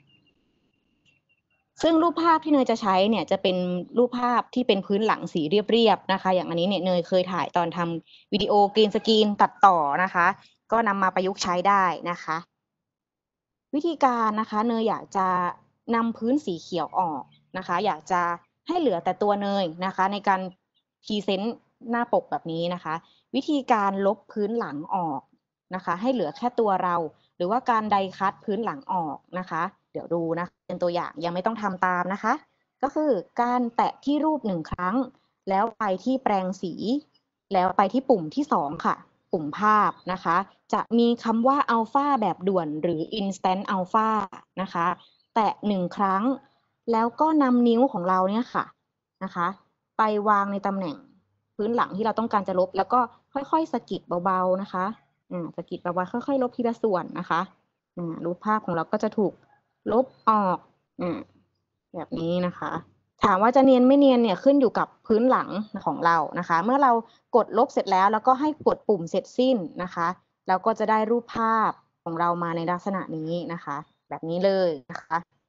ซึ่งรูปภาพที่เนยจะใช้เนี่ยจะเป็นรูปภาพที่เป็นพื้นหลังสีเรียบๆนะคะอย่างอันนี้เนี่ยเนยเคยถ่ายตอนทำวิดีโอกรีนสกรีนตัดต่อนะคะก็นำมาประยุกต์ใช้ได้นะคะวิธีการนะคะเนยอยากจะนำพื้นสีเขียวออกนะคะอยากจะให้เหลือแต่ตัวเนยนะคะในการพรีเซนต์หน้าปกแบบนี้นะคะวิธีการลบพื้นหลังออกนะคะให้เหลือแค่ตัวเราหรือว่าการไดคัตพื้นหลังออกนะคะเดี๋ยวดูนะเป็นตัวอย่างยังไม่ต้องทำตามนะคะก็คือการแตะที่รูปหนึ่งครั้งแล้วไปที่แปรงสีแล้วไปที่ปุ่มที่สองค่ะปุ่มภาพนะคะจะมีคำว่าอัลฟาแบบด่วนหรือ instant alpha นะคะแตะหนึ่งครั้งแล้วก็นำนิ้วของเราเนี่ยค่ะนะคะไปวางในตำแหน่งพื้นหลังที่เราต้องการจะลบแล้วก็ค่อยๆสะกิดเบาๆนะคะอ่าสะกิดเบาๆค่อยๆลบทีละส่วนนะคะอ่ารูปภาพของเราก็จะถูกลบออกอ่าแบบนี้นะคะถามว่าจะเนียนไม่เนียนเนี่ยขึ้นอยู่กับพื้นหลังของเรานะคะเมื่อเรากดลบเสร็จแล้วแล้วก็ให้กดปุ่มเสร็จสิ้นนะคะแล้วก็จะได้รูปภาพของเรามาในลักษณะนี้นะคะแบบนี้เลยนะคะ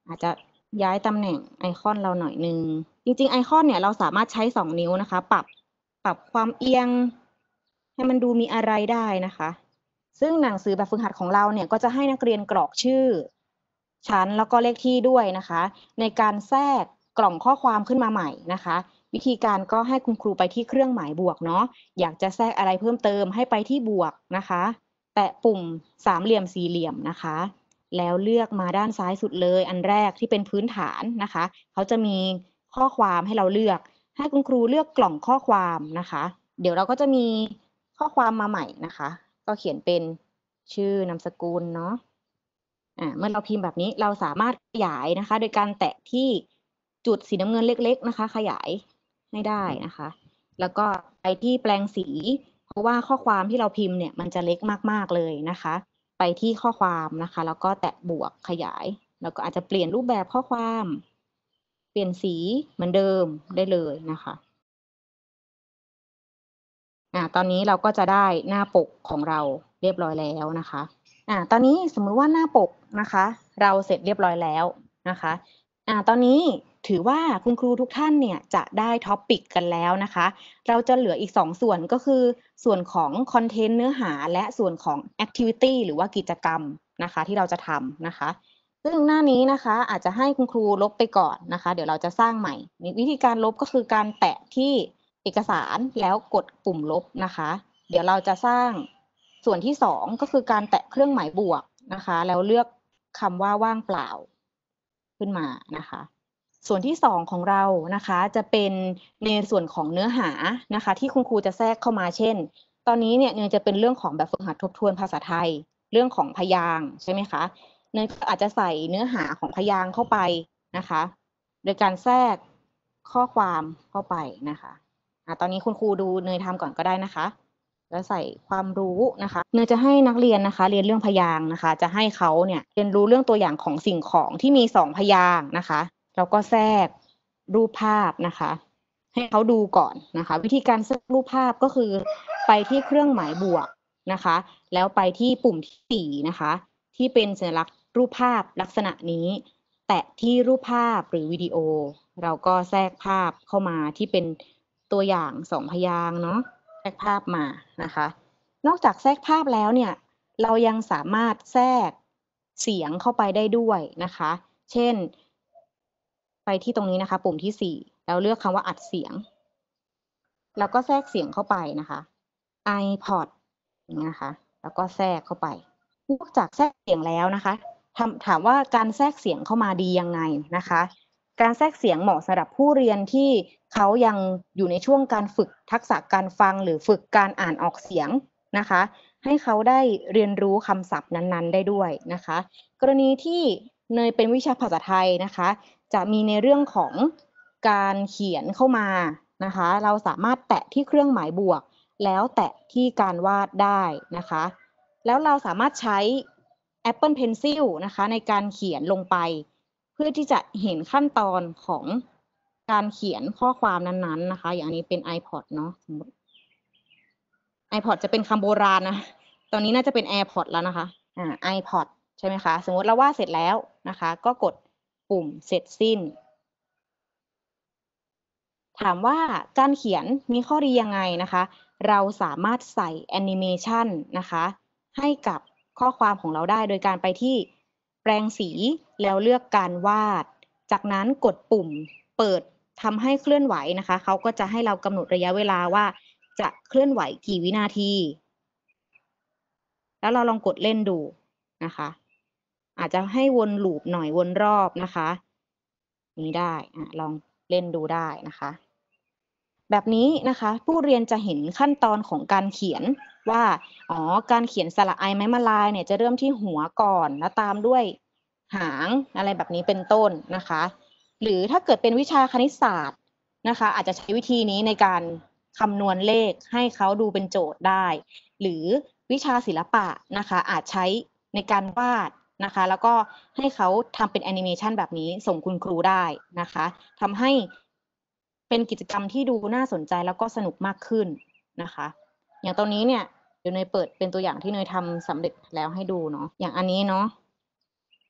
อาจจะย้ายตำแหน่งไอคอนเราหน่อยนึงจริงๆไอคอนเนี่ยเราสามารถใช้สองนิ้วนะคะ ปรับปรับความเอียงให้มันดูมีอะไรได้นะคะซึ่งหนังสือแบบฝึกหัดของเราเนี่ยก็จะให้นักเรียนกรอกชื่อชั้นแล้วก็เลขที่ด้วยนะคะในการแทรกกล่องข้อความขึ้นมาใหม่นะคะวิธีการก็ให้คุณครูไปที่เครื่องหมายบวกเนาะอยากจะแทรกอะไรเพิ่มเติมให้ไปที่บวกนะคะแตะปุ่มสามเหลี่ยมสี่เหลี่ยมนะคะแล้วเลือกมาด้านซ้ายสุดเลยอันแรกที่เป็นพื้นฐานนะคะเขาจะมีข้อความให้เราเลือกให้คุณครูเลือกกล่องข้อความนะคะเดี๋ยวเราก็จะมีข้อความมาใหม่นะคะก็เขียนเป็นชื่อนามสกุลเนาะอ่าเมื่อเราพิมพ์แบบนี้เราสามารถขยายนะคะโดยการแตะที่จุดสีน้ำเงินเล็กๆนะคะขยายให้ได้นะคะแล้วก็ไปที่แปลงสีเพราะว่าข้อความที่เราพิมพ์เนี่ยมันจะเล็กมากๆเลยนะคะไปที่ข้อความนะคะแล้วก็แตะบวกขยายแล้วก็อาจจะเปลี่ยนรูปแบบข้อความเปลี่ยนสีเหมือนเดิมได้เลยนะคะอ่าตอนนี้เราก็จะได้หน้าปกของเราเรียบร้อยแล้วนะคะอ่าตอนนี้สมมุติว่าหน้าปกนะคะเราเสร็จเรียบร้อยแล้วนะคะอ่าตอนนี้ถือว่าคุณครูทุกท่านเนี่ยจะได้ท็อปิกกันแล้วนะคะเราจะเหลืออีกสองส่วนก็คือส่วนของคอนเทนต์เนื้อหาและส่วนของแอคทิวิตี้หรือว่ากิจกรรมนะคะที่เราจะทำนะคะซึ่งหน้านี้นะคะอาจจะให้คุณครูลบไปก่อนนะคะเดี๋ยวเราจะสร้างใหม่วิธีการลบก็คือการแตะที่เอกสารแล้วกดปุ่มลบนะคะเดี๋ยวเราจะสร้างส่วนที่สองก็คือการแตะเครื่องหมายบวกนะคะแล้วเลือกคำว่าว่างเปล่าขึ้นมานะคะส่วนที่สองของเรานะคะจะเป็นในส่วนของเนื้อหานะคะที่คุณครูจะแทรกเข้ามาเช่นตอนนี้เนี่ยเนยจะเป็นเรื่องของแบบฝึกหัดทบทวนภาษาไทยเรื่องของพยางค์ใช่ไหมคะเนยอาจจะใส่เนื้อหาของพยางค์เข้าไปนะคะโดยการแทรกข้อความเข้าไปนะคะอ่ะตอนนี้คุณครูดูเนยทำก่อนก็ได้นะคะแล้วใส่ความรู้นะคะเนยจะให้นักเรียนนะคะเรียนเรื่องพยางค์นะคะจะให้เขาเนี่ยเรียนรู้เรื่องตัวอย่างของสิ่งของที่มีสองพยางค์นะคะแล้วก็แทรกรูปภาพนะคะให้เขาดูก่อนนะคะวิธีการแทรกรูปภาพก็คือไปที่เครื่องหมายบวกนะคะแล้วไปที่ปุ่มที่สี่นะคะที่เป็นสัญลักษณ์รูปภาพลักษณะนี้แตะที่รูปภาพหรือวิดีโอเราก็แทรกภาพเข้ามาที่เป็นตัวอย่างสองพยางค์เนาะแทรกภาพมานะคะนอกจากแทรกภาพแล้วเนี่ยเรายังสามารถแทรกเสียงเข้าไปได้ด้วยนะคะเช่นไปที่ตรงนี้นะคะปุ่มที่สี่แล้วเลือกคำว่าอัดเสียงแล้วก็แทรกเสียงเข้าไปนะคะ iPod อย่างนี้นะคะแล้วก็แทรกเข้าไปนอกจากแทรกเสียงแล้วนะคะถามถามว่าการแทรกเสียงเข้ามาดียังไงนะคะการแทรกเสียงเหมาะสำหรับผู้เรียนที่เขายังอยู่ในช่วงการฝึกทักษะการฟังหรือฝึกการอ่านออกเสียงนะคะให้เขาได้เรียนรู้คำศัพท์นั้นๆได้ด้วยนะคะกรณีที่เนยเป็นวิชาภาษาไทยนะคะจะมีในเรื่องของการเขียนเข้ามานะคะเราสามารถแตะที่เครื่องหมายบวกแล้วแตะที่การวาดได้นะคะแล้วเราสามารถใช้ Apple Pencil นะคะในการเขียนลงไปเพื่อที่จะเห็นขั้นตอนของการเขียนข้อความนั้นๆนะคะอย่างนี้เป็น iPod เนาะสมมติ iPod จะเป็นคำโบราณนะตอนนี้น่าจะเป็น AirPod แล้วนะคะอ่า iPod ใช่ไหมคะสมมติเราวาดเสร็จแล้วนะคะก็กดปุ่มเสร็จสิ้นถามว่าการเขียนมีข้อดียังไงนะคะเราสามารถใส่แอนิเมชันนะคะให้กับข้อความของเราได้โดยการไปที่แปรงสีแล้วเลือกการวาดจากนั้นกดปุ่มเปิดทำให้เคลื่อนไหวนะคะเขาก็จะให้เรากำหนดระยะเวลาว่าจะเคลื่อนไหวกี่วินาทีแล้วเราลองกดเล่นดูนะคะอาจจะให้วนลูปหน่อยวนรอบนะคะนี้ได้อ่ะลองเล่นดูได้นะคะแบบนี้นะคะผู้เรียนจะเห็นขั้นตอนของการเขียนว่าอ๋อการเขียนสระไอไม้มะลายเนี่ยจะเริ่มที่หัวก่อนแล้วตามด้วยหางอะไรแบบนี้เป็นต้นนะคะหรือถ้าเกิดเป็นวิชาคณิตศาสตร์นะคะอาจจะใช้วิธีนี้ในการคำนวณเลขให้เขาดูเป็นโจทย์ได้หรือวิชาศิลปะนะคะอาจใช้ในการวาดนะคะแล้วก็ให้เขาทำเป็นแอนิเมชันแบบนี้ส่งคุณครูได้นะคะทำให้เป็นกิจกรรมที่ดูน่าสนใจแล้วก็สนุกมากขึ้นนะคะอย่างตอนนี้เนี่ยเดี๋ยวเนยเปิดเป็นตัวอย่างที่เนยทำสำเร็จแล้วให้ดูเนาะอย่างอันนี้เนาะ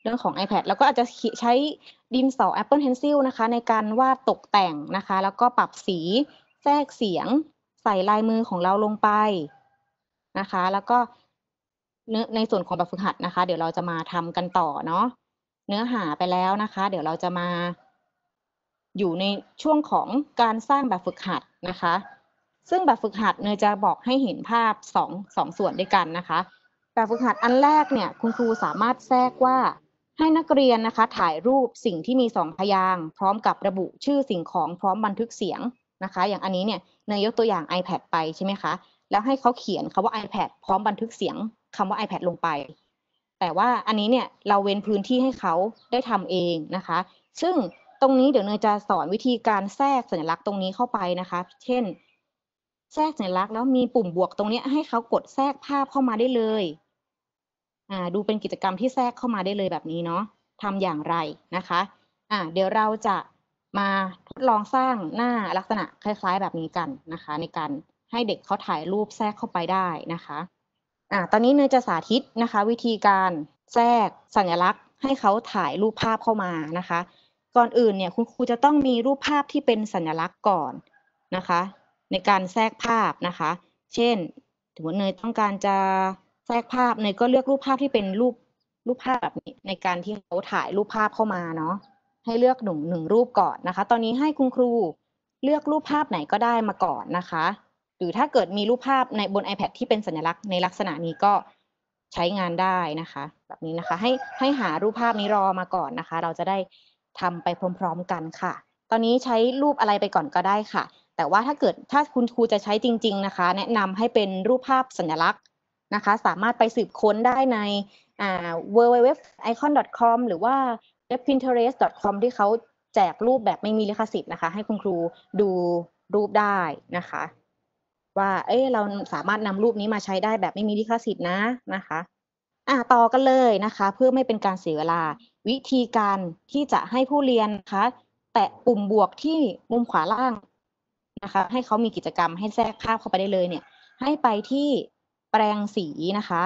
รื่องของ iPad แล้วก็อาจจะใช้ดินสอ Apple Pencil นะคะในการวาดตกแต่งนะคะแล้วก็ปรับสีแทรกเสียงใส่ลายมือของเราลงไปนะคะแล้วก็เนื้อในส่วนของแบบฝึกหัดนะคะเดี๋ยวเราจะมาทำกันต่อเนาะเนื้อหาไปแล้วนะคะเดี๋ยวเราจะมาอยู่ในช่วงของการสร้างแบบฝึกหัดนะคะซึ่งแบบฝึกหัดเนยจะบอกให้เห็นภาพสองสองส่วนด้วยกันนะคะแบบฝึกหัดอันแรกเนี่ยคุณครูสามารถแทรกว่าให้นักเรียนนะคะถ่ายรูปสิ่งที่มีสองพยางค์พร้อมกับระบุชื่อสิ่งของพร้อมบันทึกเสียงนะคะอย่างอันนี้เนี่ยเนยยกตัวอย่าง iPad ไปใช่ไหมคะแล้วให้เขาเขียนคำว่า iPad พร้อมบันทึกเสียงคำว่า iPad ลงไปแต่ว่าอันนี้เนี่ยเราเว้นพื้นที่ให้เขาได้ทำเองนะคะซึ่งตรงนี้เดี๋ยวเนยจะสอนวิธีการแทรกสัญลักษณ์ตรงนี้เข้าไปนะคะเช่นแทรกสัญลักษณ์แล้วมีปุ่มบวกตรงนี้ให้เขากดแทรกภาพเข้ามาได้เลยอ่าดูเป็นกิจกรรมที่แทรกเข้ามาได้เลยแบบนี้เนาะทำอย่างไรนะคะอ่าเดี๋ยวเราจะมาทดลองสร้างหน้าลักษณะคล้ายๆแบบนี้กันนะคะในการให้เด็กเขาถ่ายรูปแทรกเข้าไปได้นะคะอ่าตอนนี้เนยจะสาธิตนะคะวิธีการแทรกสัญลักษณ์ให้เขาถ่ายรูปภาพเข้ามานะคะก่อนอื่นเนี่ยคุณครูจะต้องมีรูปภาพที่เป็นสัญลักษณ์ก่อนนะคะในการแทรกภาพนะคะเช่นสมมติเนยต้องการจะแทรกภาพเนยก็เลือกรูปภาพที่เป็นรูปรูปภาพแบบนี้ในการที่เขาถ่ายรูปภาพเข้ามาเนาะให้เลือกหนึ่งหนึ่งรูปก่อนนะคะตอนนี้ให้คุณครูเลือกรูปภาพไหนก็ได้มาก่อนนะคะหรือถ้าเกิดมีรูปภาพในบน iPad ที่เป็นสัญลักษณ์ในลักษณะนี้ก็ใช้งานได้นะคะแบบนี้นะคะให้ให้หารูปภาพนี้รอมาก่อนนะคะเราจะได้ทำไปพร้อมๆกันค่ะตอนนี้ใช้รูปอะไรไปก่อนก็ได้ค่ะแต่ว่าถ้าเกิดถ้าคุณครูจะใช้จริงๆนะคะแนะนำให้เป็นรูปภาพสัญลักษณ์นะคะสามารถไปสืบค้นได้ในอ่า ดับเบิลยู ดับเบิลยู ดับเบิลยู ดอท ไอคอน ดอท คอม หรือว่า เว็บ พินเทอเรสต์ ดอท คอม ที่เขาแจกรูปแบบไม่มีลิขสิทธิ์นะคะให้คุณครูดูรูปได้นะคะว่าเอ๊ะเราสามารถนำรูปนี้มาใช้ได้แบบไม่มีลิขสิทธิ์นะนะคะอ่ะต่อกันเลยนะคะเพื่อไม่เป็นการเสียเวลาวิธีการที่จะให้ผู้เรียนนะคะแตะปุ่มบวกที่มุมขวาล่างนะคะให้เขามีกิจกรรมให้แทรกภาพเข้าไปได้เลยเนี่ยให้ไปที่แปรงสีนะคะ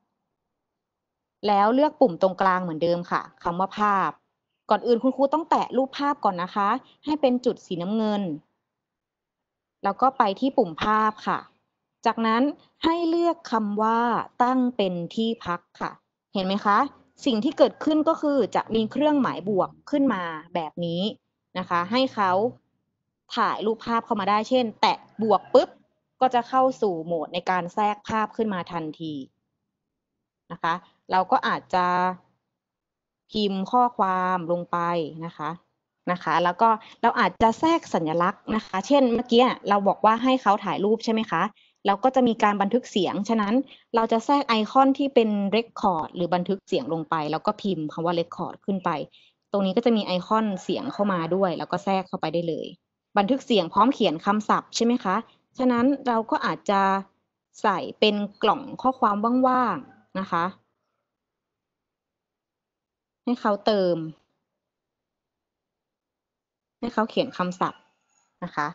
แล้วเลือกปุ่มตรงกลางเหมือนเดิมค่ะคำว่าภาพก่อนอื่นคุณครูต้องแตะรูปภาพก่อนนะคะให้เป็นจุดสีน้ำเงินแล้วก็ไปที่ปุ่มภาพค่ะจากนั้นให้เลือกคำว่าตั้งเป็นที่พักค่ะเห็นไหมคะสิ่งที่เกิดขึ้นก็คือจะมีเครื่องหมายบวกขึ้นมาแบบนี้นะคะให้เขาถ่ายรูปภาพเข้ามาได้เช่นแตะบวกปุ๊บก็จะเข้าสู่โหมดในการแทรกภาพขึ้นมาทันทีนะคะเราก็อาจจะพิมพ์ข้อความลงไปนะคะนะคะแล้วก็เราอาจจะแทรกสัญลักษณ์นะคะเช่นเมื่อกี้เราบอกว่าให้เขาถ่ายรูปใช่ไหมคะเราก็จะมีการบันทึกเสียงฉะนั้นเราจะแทรกไอคอนที่เป็นเรคคอร์ดหรือบันทึกเสียงลงไปแล้วก็พิมพ์คำว่าเรคคอร์ดขึ้นไปตรงนี้ก็จะมีไอคอนเสียงเข้ามาด้วยแล้วก็แทรกเข้าไปได้เลยบันทึกเสียงพร้อมเขียนคำศัพท์ใช่ไหมคะฉะนั้นเราก็อาจจะใส่เป็นกล่องข้อความว่างๆนะคะให้เขาเติมให้เขาเขียนคำศัพท์นะคะ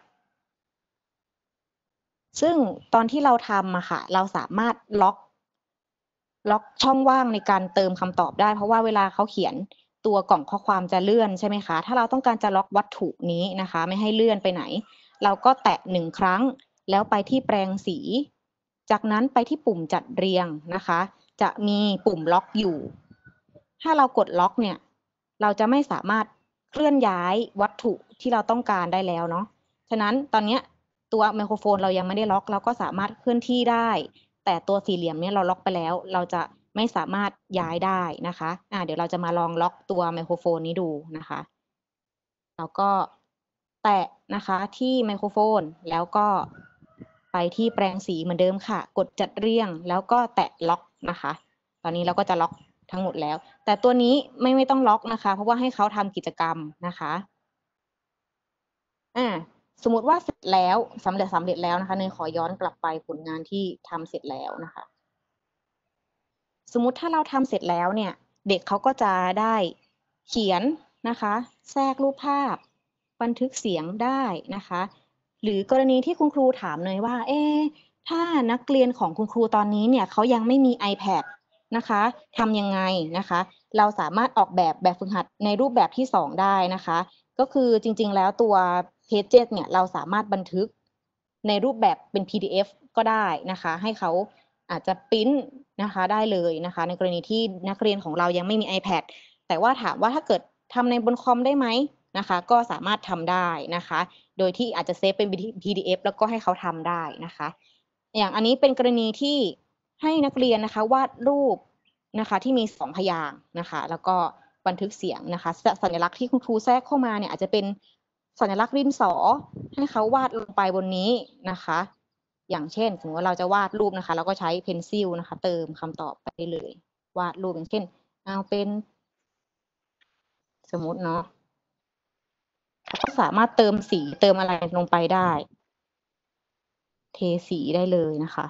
ซึ่งตอนที่เราทำอะค่ะเราสามารถล็อกล็อกช่องว่างในการเติมคำตอบได้เพราะว่าเวลาเขาเขียนตัวกล่องข้อความจะเลื่อนใช่ไหมคะถ้าเราต้องการจะล็อกวัตถุนี้นะคะไม่ให้เลื่อนไปไหนเราก็แตะหนึ่งครั้งแล้วไปที่แปรงสีจากนั้นไปที่ปุ่มจัดเรียงนะคะจะมีปุ่มล็อกอยู่ถ้าเรากดล็อกเนี่ยเราจะไม่สามารถเคลื่อนย้ายวัตถุที่เราต้องการได้แล้วเนาะฉะนั้นตอนนี้ตัวไมโครโฟนเรายังไม่ได้ล็อกเราก็สามารถเคลื่อนที่ได้แต่ตัวสี่เหลี่ยมนี้เราล็อกไปแล้วเราจะไม่สามารถย้ายได้นะคะอ่าเดี๋ยวเราจะมาลองล็อกตัวไมโครโฟนนี้ดูนะคะแล้วก็แตะนะคะที่ไมโครโฟนแล้วก็ไปที่แปรงสีเหมือนเดิมค่ะกดจัดเรียงแล้วก็แตะล็อกนะคะตอนนี้เราก็จะล็อกทั้งหมดแล้วแต่ตัวนี้ไม่ไม่ต้องล็อกนะคะเพราะว่าให้เขาทำกิจกรรมนะคะอ่าสมมติว่าเสร็จแล้วสำเร็จสำเร็จแล้วนะคะเนยขอย้อนกลับไปผลงานที่ทำเสร็จแล้วนะคะสมมุติถ้าเราทำเสร็จแล้วเนี่ยเด็กเขาก็จะได้เขียนนะคะแทรกรูปภาพบันทึกเสียงได้นะคะหรือกรณีที่คุณครูถามเนยว่าเอ๊ะถ้านักเรียนของคุณครูตอนนี้เนี่ยเขายังไม่มี iPad นะคะทำยังไงนะคะ เราสามารถออกแบบแบบฝึกหัดในรูปแบบที่สองได้นะคะ ก็คือจริงๆแล้วตัว Pages เนี่ยเราสามารถบันทึกในรูปแบบเป็น พี ดี เอฟ ก็ได้นะคะ ให้เขาอาจจะปริ้นนะคะได้เลยนะคะ ในกรณีที่นักเรียนของเรายังไม่มี iPad แต่ว่าถามว่าถ้าเกิดทำในบนคอมได้ไหมนะคะ ก็สามารถทำได้นะคะ โดยที่อาจจะเซฟเป็น พี ดี เอฟ แล้วก็ให้เขาทำได้นะคะ อย่างอันนี้เป็นกรณีที่ให้นักเรียนนะคะวาดรูปนะคะที่มีสองพยางค์นะคะแล้วก็บันทึกเสียงนะคะสัญลักษณ์ที่คุณครูแทรกเข้ามาเนี่ยอาจจะเป็นสัญลักษณ์ดินสอให้เขาวาดลงไปบนนี้นะคะอย่างเช่นสมมติว่าเราจะวาดรูปนะคะเราก็ใช้เพนซิลนะคะเติมคำตอบไปได้เลยวาดรูปอย่างเช่นเอาเป็นสมมติเนาะก็สามารถเติมสีเติมอะไรลงไปได้เทสีได้เลยนะคะ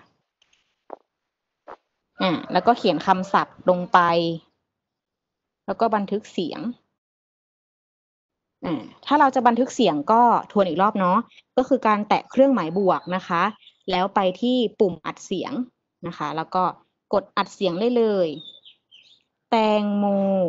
อ่าแล้วก็เขียนคำศัพท์ลงไปแล้วก็บันทึกเสียงอ่าถ้าเราจะบันทึกเสียงก็ทวนอีกรอบเนาะก็คือการแตะเครื่องหมายบวกนะคะแล้วไปที่ปุ่มอัดเสียงนะคะแล้วก็กดอัดเสียงได้เลยแตงโม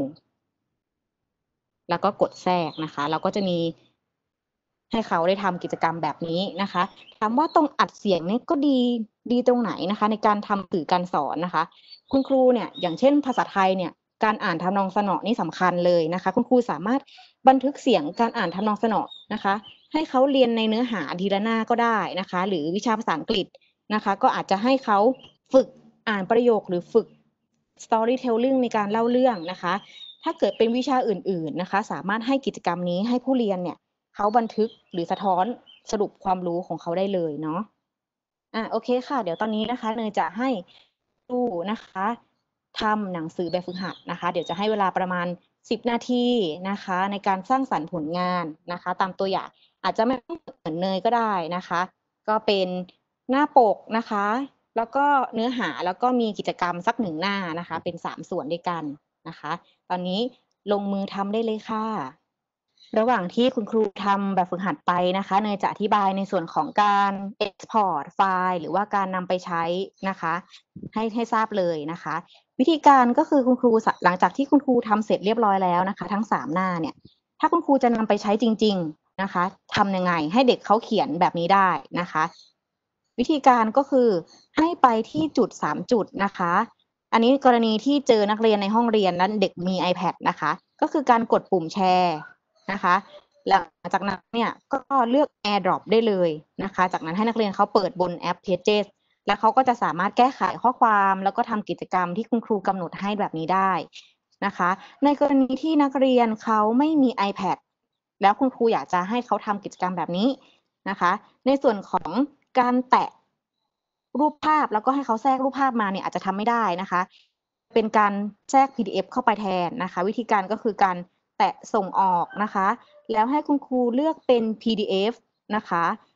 แล้วก็กดแทรกนะคะเราก็จะมีให้เขาได้ทำกิจกรรมแบบนี้นะคะถามว่าตรงอัดเสียงนี่ก็ดีดีตรงไหนนะคะในการทำสื่อการสอนนะคะคุณครูเนี่ยอย่างเช่นภาษาไทยเนี่ยการอ่านทำนองสนอนี่สำคัญเลยนะคะคุณครูสามารถบันทึกเสียงการอ่านทำนองสนอนะคะให้เขาเรียนในเนื้อหาทีละหน้าก็ได้นะคะหรือวิชาภาษาอังกฤษนะคะก็อาจจะให้เขาฝึกอ่านประโยคหรือฝึก storytelling ในการเล่าเรื่องนะคะถ้าเกิดเป็นวิชาอื่นๆนะคะสามารถให้กิจกรรมนี้ให้ผู้เรียนเนี่ยเขาบันทึกหรือสะท้อนสรุปความรู้ของเขาได้เลยเนาะอ่ะโอเคค่ะเดี๋ยวตอนนี้นะคะเนยจะให้ดูนะคะทำหนังสือแบบฝึกหัดนะคะเดี๋ยวจะให้เวลาประมาณสิบนาทีนะคะในการสร้างสรรค์ผลงานนะคะตามตัวอย่างอาจจะไม่เหมือนเนยก็ได้นะคะก็เป็นหน้าปกนะคะแล้วก็เนื้อหาแล้วก็มีกิจกรรมสักหนึ่งหน้านะคะเป็นสามส่วนด้วยกันนะคะตอนนี้ลงมือทำได้เลยค่ะ ระหว่างที่คุณครูทำแบบฝึกหัดไปนะคะเนยจะอธิบายในส่วนของการ Export ไฟล์หรือว่าการนำไปใช้นะคะให้ให้ทราบเลยนะคะวิธีการก็คือคุณครูหลังจากที่คุณครูทำเสร็จเรียบร้อยแล้วนะคะทั้งสามหน้าเนี่ยถ้าคุณครูจะนำไปใช้จริงๆนะคะทำยังไงให้เด็กเขาเขียนแบบนี้ได้นะคะวิธีการก็คือให้ไปที่จุดสามจุดนะคะอันนี้กรณีที่เจอนักเรียนในห้องเรียนและเด็กมี iPad นะคะก็คือการกดปุ่มแชร์นะคะหลังจากนั้นเนี่ยก็เลือก AirDrop ได้เลยนะคะจากนั้นให้นักเรียนเขาเปิดบนแอป Pages แล้วเขาก็จะสามารถแก้ไขข้อความแล้วก็ทำกิจกรรมที่คุณครูกำหนดให้แบบนี้ได้นะคะในกรณีที่นักเรียนเขาไม่มี iPad แล้วคุณครูอยากจะให้เขาทำกิจกรรมแบบนี้นะคะในส่วนของการแตะรูปภาพแล้วก็ให้เขาแทรกรูปภาพมาเนี่ยอาจจะทำไม่ได้นะคะเป็นการแทรก พี ดี เอฟ เข้าไปแทนนะคะวิธีการก็คือการแตะส่งออกนะคะแล้วให้คุณครูเลือกเป็น พี ดี เอฟ นะคะ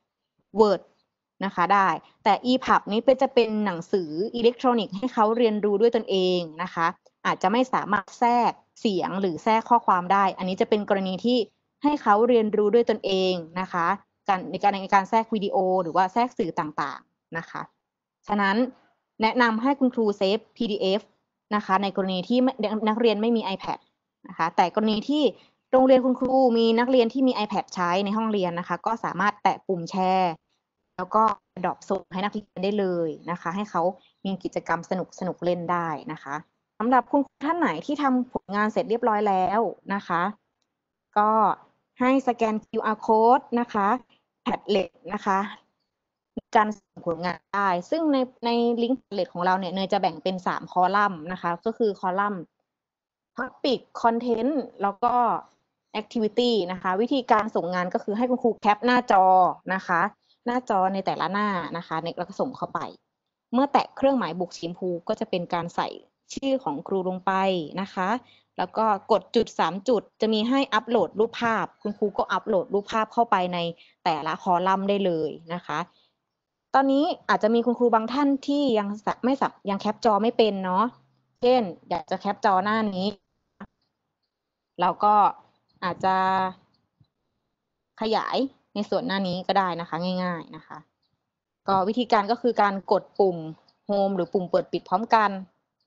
Word นะคะได้แต่ อี พับ นี้เป็นจะเป็นหนังสืออิเล็กทรอนิกส์ให้เขาเรียนรู้ด้วยตนเองนะคะอาจจะไม่สามารถแทรกเสียงหรือแทรกข้อความได้อันนี้จะเป็นกรณีที่ให้เขาเรียนรู้ด้วยตนเองนะคะการในการในการแทรกวิดีโอหรือว่าแทรกสื่อต่างๆนะคะฉะนั้นแนะนำให้คุณครูเซฟ พี ดี เอฟ นะคะในกรณีที่นักเรียนไม่มี iPad นะคะแต่กรณีที่โรงเรียนคุณครูมีนักเรียนที่มี iPad ใช้ในห้องเรียนนะคะก็สามารถแตะปุ่มแชร์แล้วก็ดรอปส่งให้นักเรียนได้เลยนะคะให้เขามีกิจกรรมสนุกสนุกเล่นได้นะคะสำหรับคุณครูท่านไหนที่ทำผลงานเสร็จเรียบร้อยแล้วนะคะก็ให้สแกน คิว อาร์ Code นะคะ Padlet นะคะการส่งผลงานได้ซึ่งในในลิงก์ Padlet ของเราเนี่ยเนยจะแบ่งเป็นสามคอลัมน์นะคะก็คือคอลัมน์ Topic Content แล้วก็ Activity นะคะวิธีการส่งงานก็คือให้คุณครูแคปหน้าจอนะคะหน้าจอในแต่ละหน้านะคะแล้วก็ส่งเข้าไปเมื่อแตะเครื่องหมายบวกสีชมพูก็จะเป็นการใส่ชื่อของครูลงไปนะคะแล้วก็กดจุดสามจุดจะมีให้อัปโหลดรูปภาพคุณครูก็อัปโหลดรูปภาพเข้าไปในแต่ละคอลัมน์ได้เลยนะคะตอนนี้อาจจะมีคุณครูบางท่านที่ยังไม่สับยังแคปจอไม่เป็นเนาะเช่นอยากจะแคปจอหน้านี้เราก็อาจจะขยายในส่วนหน้านี้ก็ได้นะคะง่ายๆนะคะก็วิธีการก็คือการกดปุ่ม Home หรือปุ่มเปิดปิดพร้อมกัน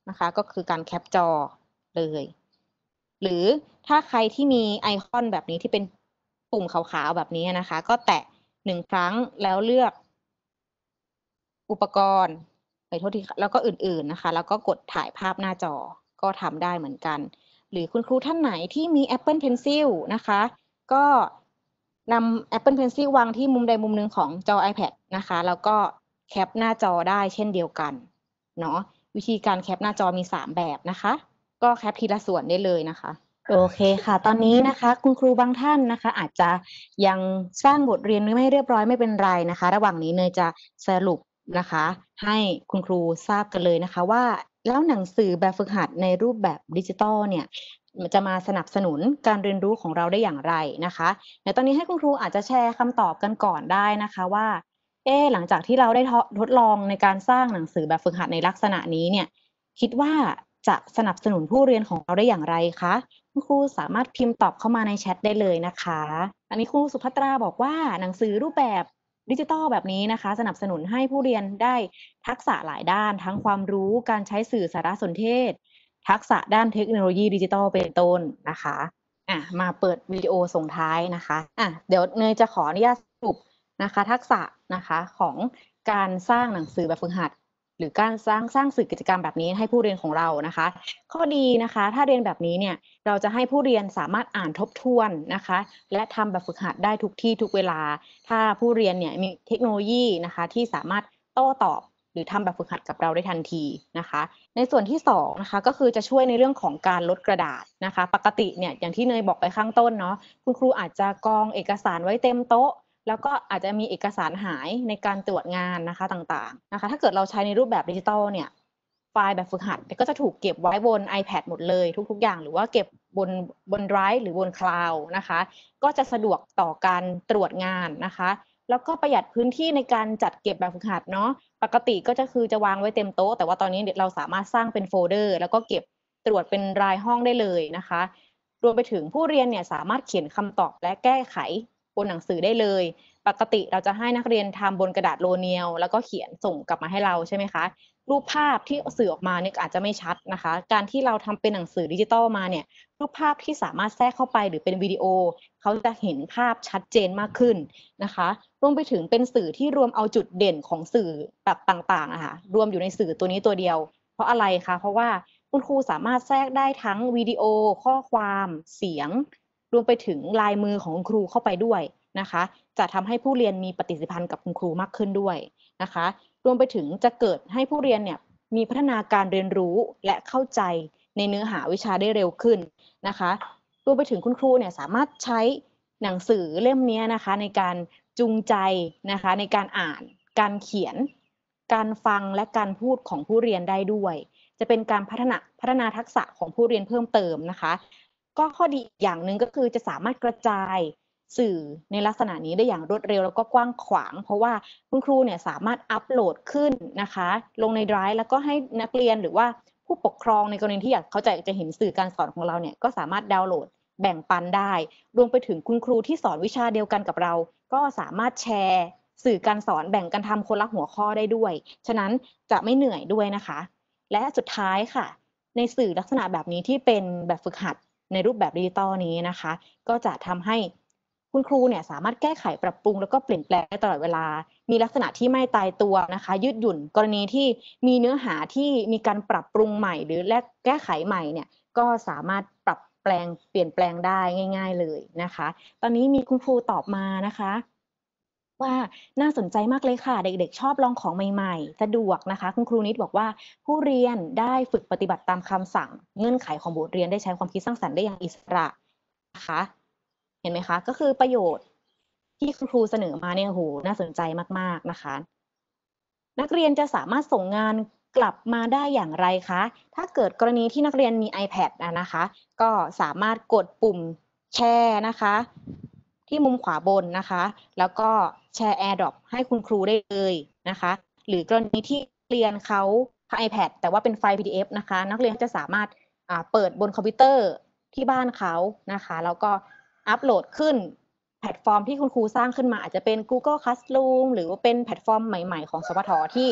นะคะก็คือการแคปจอเลยหรือถ้าใครที่มีไอคอนแบบนี้ที่เป็นปุ่มขาวๆแบบนี้นะคะก็แตะหนึ่งครั้งแล้วเลือกอุปกรณ์ไปโทษทีแล้วก็อื่นๆนะคะแล้วก็กดถ่ายภาพหน้าจอก็ทำได้เหมือนกันหรือคุณครูท่านไหนที่มี Apple Pencil นะคะก็นำ Apple Pencil วางที่มุมใดมุมหนึ่งของจอ iPad นะคะแล้วก็แคปหน้าจอได้เช่นเดียวกันเนาะวิธีการแคปหน้าจอมีสามแบบนะคะก็แคปทีละส่วนได้เลยนะคะโอเคค่ะตอนนี้นะคะคุณครูบางท่านนะคะอาจจะยังสร้างบทเรียนไม่เรียบร้อยไม่เป็นไรนะคะระหว่างนี้เนยจะสรุปนะคะให้คุณครูทราบกันเลยนะคะว่าแล้วหนังสือแบบฝึกหัดในรูปแบบดิจิตอลเนี่ยจะมาสนับสนุนการเรียนรู้ของเราได้อย่างไรนะคะเดี๋ยวตอนนี้ให้คุณครูอาจจะแชร์คำตอบกันก่อนได้นะคะว่าเอ๊ะหลังจากที่เราได้ทดลองในการสร้างหนังสือแบบฝึกหัดในลักษณะนี้เนี่ยคิดว่าจะสนับสนุนผู้เรียนของเราได้อย่างไรคะคุณครูสามารถพิมพ์ตอบเข้ามาในแชทได้เลยนะคะอันนี้ครูสุภัตราบอกว่าหนังสือรูปแบบดิจิตอลแบบนี้นะคะสนับสนุนให้ผู้เรียนได้ทักษะหลายด้านทั้งความรู้การใช้สื่อสารสนเทศทักษะด้านเทคโนโลยีดิจิตอลเป็นต้นนะคะอ่ะมาเปิดวิดีโอส่งท้ายนะคะอ่ะเดี๋ยวเนยจะขออนุญาตสรุปนะคะทักษะนะคะของการสร้างหนังสือแบบฝึกหัดหรือการสร้างสร้างสื่อกิจกรรมแบบนี้ให้ผู้เรียนของเรานะคะข้อดีนะคะถ้าเรียนแบบนี้เนี่ยเราจะให้ผู้เรียนสามารถอ่านทบทวนนะคะและทำแบบฝึกหัดได้ทุกที่ทุกเวลาถ้าผู้เรียนเนี่ยมีเทคโนโลยีนะคะที่สามารถโต้ตอบหรือทำแบบฝึกหัดกับเราได้ทันทีนะคะในส่วนที่สองนะคะก็คือจะช่วยในเรื่องของการลดกระดาษนะคะปกติเนี่ยอย่างที่เนยบอกไปข้างต้นเนาะคุณครูอาจจะกองเอกสารไว้เต็มโต๊ะแล้วก็อาจจะมีเอกสารหายในการตรวจงานนะคะต่างๆนะคะถ้าเกิดเราใช้ในรูปแบบดิจิตอลเนี่ยไฟล์แบบฝึกหัดก็จะถูกเก็บไว้บน iPad หมดเลยทุกๆอย่างหรือว่าเก็บบนบน Drive หรือบน Cloud นะคะก็จะสะดวกต่อการตรวจงานนะคะแล้วก็ประหยัดพื้นที่ในการจัดเก็บแบบฝึกหัดเนาะปกติก็จะคือจะวางไว้เต็มโต๊ะแต่ว่าตอนนี้เราสามารถสร้างเป็นโฟลเดอร์แล้วก็เก็บตรวจเป็นรายห้องได้เลยนะคะรวมไปถึงผู้เรียนเนี่ยสามารถเขียนคำตอบและแก้ไขบนหนังสือได้เลยปกติเราจะให้นักเรียนทำบนกระดาษโลเนียลแล้วก็เขียนส่งกลับมาให้เราใช่ไหมคะรูปภาพที่สื่อออกมาเนี่ยอาจจะไม่ชัดนะคะการที่เราทำเป็นหนังสือดิจิตอลมาเนี่ยรูปภาพที่สามารถแทรกเข้าไปหรือเป็นวิดีโอเขาจะเห็นภาพชัดเจนมากขึ้นนะคะรวมไปถึงเป็นสื่อที่รวมเอาจุดเด่นของสื่อแบบต่างๆอะค่ะรวมอยู่ในสื่อตัวนี้ตัวเดียวเพราะอะไรคะเพราะว่าคุณครูสามารถแทรกได้ทั้งวิดีโอข้อความเสียงรวมไปถึงลายมือของคุณครูเข้าไปด้วยนะคะจะทำให้ผู้เรียนมีปฏิสัมพันธ์กับคุณครูมากขึ้นด้วยนะคะรวมไปถึงจะเกิดให้ผู้เรียนเนี่ยมีพัฒนาการเรียนรู้และเข้าใจในเนื้อหาวิชาได้เร็วขึ้นนะคะรวมไปถึงคุณครูเนี่ยสามารถใช้หนังสือเล่มนี้นะคะในการจูงใจนะคะในการอ่านการเขียนการฟังและการพูดของผู้เรียนได้ด้วยจะเป็นการพัฒนาพัฒนาทักษะของผู้เรียนเพิ่มเติมนะคะก็ข้อดีอย่างหนึ่งก็คือจะสามารถกระจายสื่อในลักษณะนี้ได้อย่างรวดเร็วแล้วก็กว้างขวางเพราะว่าคุณครูเนี่ยสามารถอัปโหลดขึ้นนะคะลงใน Drive แล้วก็ให้นักเรียนหรือว่าผู้ปกครองในกรณีที่อยากเขาจะจะเห็นสื่อการสอนของเราเนี่ยก็สามารถดาวน์โหลดแบ่งปันได้รวมไปถึงคุณครูที่สอนวิชาเดียวกันกับเราก็สามารถแชร์สื่อการสอนแบ่งกันทำคนละหัวข้อได้ด้วยฉะนั้นจะไม่เหนื่อยด้วยนะคะและสุดท้ายค่ะในสื่อลักษณะแบบนี้ที่เป็นแบบฝึกหัดในรูปแบบดิจิตอลนี้นะคะก็จะทำให้คุณครูเนี่ยสามารถแก้ไขปรับปรุงแล้วก็เปลี่ยนแปลงได้ตลอดเวลามีลักษณะที่ไม่ตายตัวนะคะยืดหยุ่นกรณีที่มีเนื้อหาที่มีการปรับปรุงใหม่หรือและแก้ไขใหม่เนี่ยก็สามารถปรับแปลงเปลี่ยนแปลงได้ง่ายๆเลยนะคะตอนนี้มีคุณครูตอบมานะคะว่าน่าสนใจมากเลยค่ะเด็กๆชอบลองของใหม่ๆสะดวกนะคะคุณครูนิดบอกว่าผู้เรียนได้ฝึกปฏิบัติตามคำสั่งเงื่อนไขของบทเรียนได้ใช้ความคิดสร้างสรรค์ได้อย่างอิสระนะคะเห็นไหมคะก็คือประโยชน์ที่คุณครูเสนอมาเนี่ยโหน่าสนใจมากๆนะคะนักเรียนจะสามารถส่งงานกลับมาได้อย่างไรคะถ้าเกิดกรณีที่นักเรียนมี iPad นะนะคะก็สามารถกดปุ่มแชร์นะคะที่มุมขวาบนนะคะแล้วก็แชร์ AirDrop ให้คุณครูได้เลยนะคะหรือกรณีที่เรียนเขาทาง iPad แต่ว่าเป็นไฟล์ พี ดี เอฟ นะคะนักเรียนจะสามารถเปิดบนคอมพิวเตอร์ที่บ้านเขานะคะแล้วก็อัปโหลดขึ้นแพลตฟอร์มที่คุณครูสร้างขึ้นมาอาจจะเป็น Google Classroom หรือว่าเป็นแพลตฟอร์มใหม่ๆของสพทที่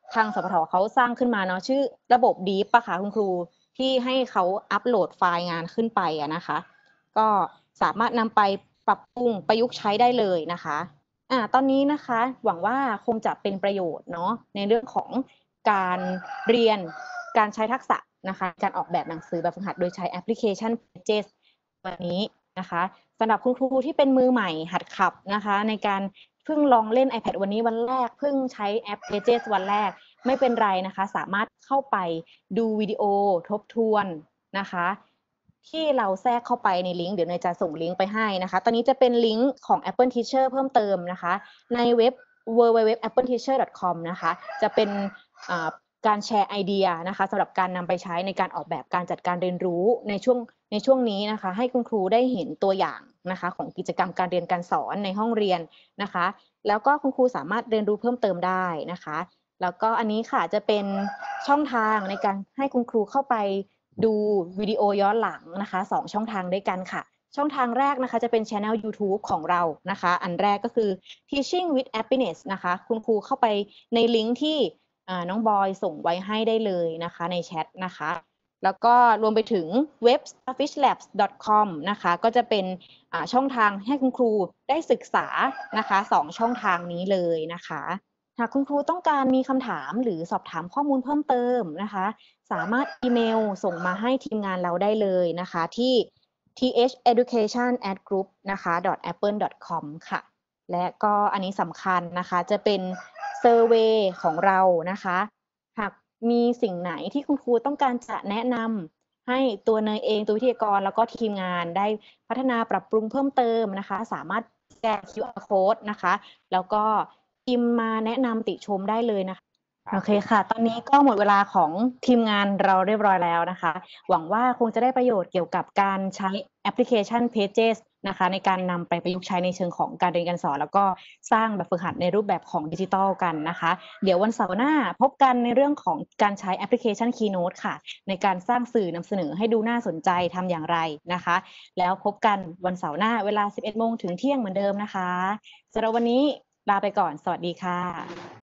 ทางสพทเขาสร้างขึ้นมาเนาะชื่อระบบ Deep ปะคะคุณครูที่ให้เขาอัปโหลดไฟล์งานขึ้นไปอะนะคะ ก็สามารถนำไปปรับปรุงประยุกต์ใช้ได้เลยนะคะอ่าตอนนี้นะคะหวังว่าคงจะเป็นประโยชน์เนาะในเรื่องของการเรียนการใช้ทักษะนะคะการออกแบบหนังสือแบบฝึกหัดโดยใช้แอปพลิเคชัน Pages วันนี้นะคะสำหรับคุณครูที่เป็นมือใหม่หัดขับนะคะในการเพิ่งลองเล่น iPad วันนี้วันแรกเพิ่งใช้แอป Pages วันแรกไม่เป็นไรนะคะสามารถเข้าไปดูวิดีโอทบทวนนะคะที่เราแทรกเข้าไปในลิงก์เดี๋ยวเนยจะส่งลิงก์ไปให้นะคะตอนนี้จะเป็นลิงก์ของ Apple Teacher เพิ่มเติมนะคะในเว็บ ดับเบิลยู ดับเบิลยู ดับเบิลยู ดอท แอปเปิลทีเชอร์ ดอท คอม นะคะจะเป็นการแชร์ไอเดียนะคะสำหรับการนำไปใช้ในการออกแบบการจัดการเรียนรู้ในช่วงในช่วงนี้นะคะให้คุณครูได้เห็นตัวอย่างนะคะของกิจกรรมการเรียนการสอนในห้องเรียนนะคะแล้วก็คุณครูสามารถเรียนรู้เพิ่มเติมได้นะคะแล้วก็อันนี้ค่ะจะเป็นช่องทางในการให้คุณครูเข้าไปดูวิดีโอย้อนหลังนะคะสองช่องทางด้วยกันค่ะช่องทางแรกนะคะจะเป็น channel YouTube ของเรานะคะอันแรกก็คือ Teaching with Happiness นะคะคุณครูเข้าไปในลิงก์ที่น้องบอยส่งไว้ให้ได้เลยนะคะในแชทนะคะแล้วก็รวมไปถึงเว็บ starfish labs ดอท คอม นะคะก็จะเป็นช่องทางให้คุณครูได้ศึกษานะคะสองช่องทางนี้เลยนะคะหากคุณครูต้องการมีคำถามหรือสอบถามข้อมูลเพิ่มเติมนะคะสามารถอีเมลส่งมาให้ทีมงานเราได้เลยนะคะที่ ที เอช เอดูเคชัน แอท กรุ๊ป นะคะ ดอท แอปเปิล ดอท คอม ค่ะและก็อันนี้สำคัญนะคะจะเป็นเซอร์เวย์ของเรานะคะหากมีสิ่งไหนที่คุณครูต้องการจะแนะนำให้ตัวเนยเองตัววิทยากรแล้วก็ทีมงานได้พัฒนาปรับปรุงเพิ่มเติมนะคะสามารถแชร์ คิว อาร์ Code นะคะแล้วก็พิมพ์มาแนะนำติชมได้เลยนะคะโอเคค่ะตอนนี้ก็หมดเวลาของทีมงานเราเรียบร้อยแล้วนะคะหวังว่าคงจะได้ประโยชน์เกี่ยวกับการใช้แอปพลิเคชัน Pages นะคะในการนำไปประยุกต์ใช้ในเชิงของการเรียนการสอนแล้วก็สร้างแบบฝึกหัดในรูปแบบของดิจิทัลกันนะคะเดี๋ยววันเสาร์หน้าพบกันในเรื่องของการใช้แอปพลิเคชัน Keynote ค่ะในการสร้างสื่อนำเสนอให้ดูน่าสนใจทำอย่างไรนะคะแล้วพบกันวันเสาร์หน้าเวลา สิบเอ็ดโมงถึงเที่ยงเหมือนเดิมนะคะสำหรับวันนี้ลาไปก่อนสวัสดีค่ะ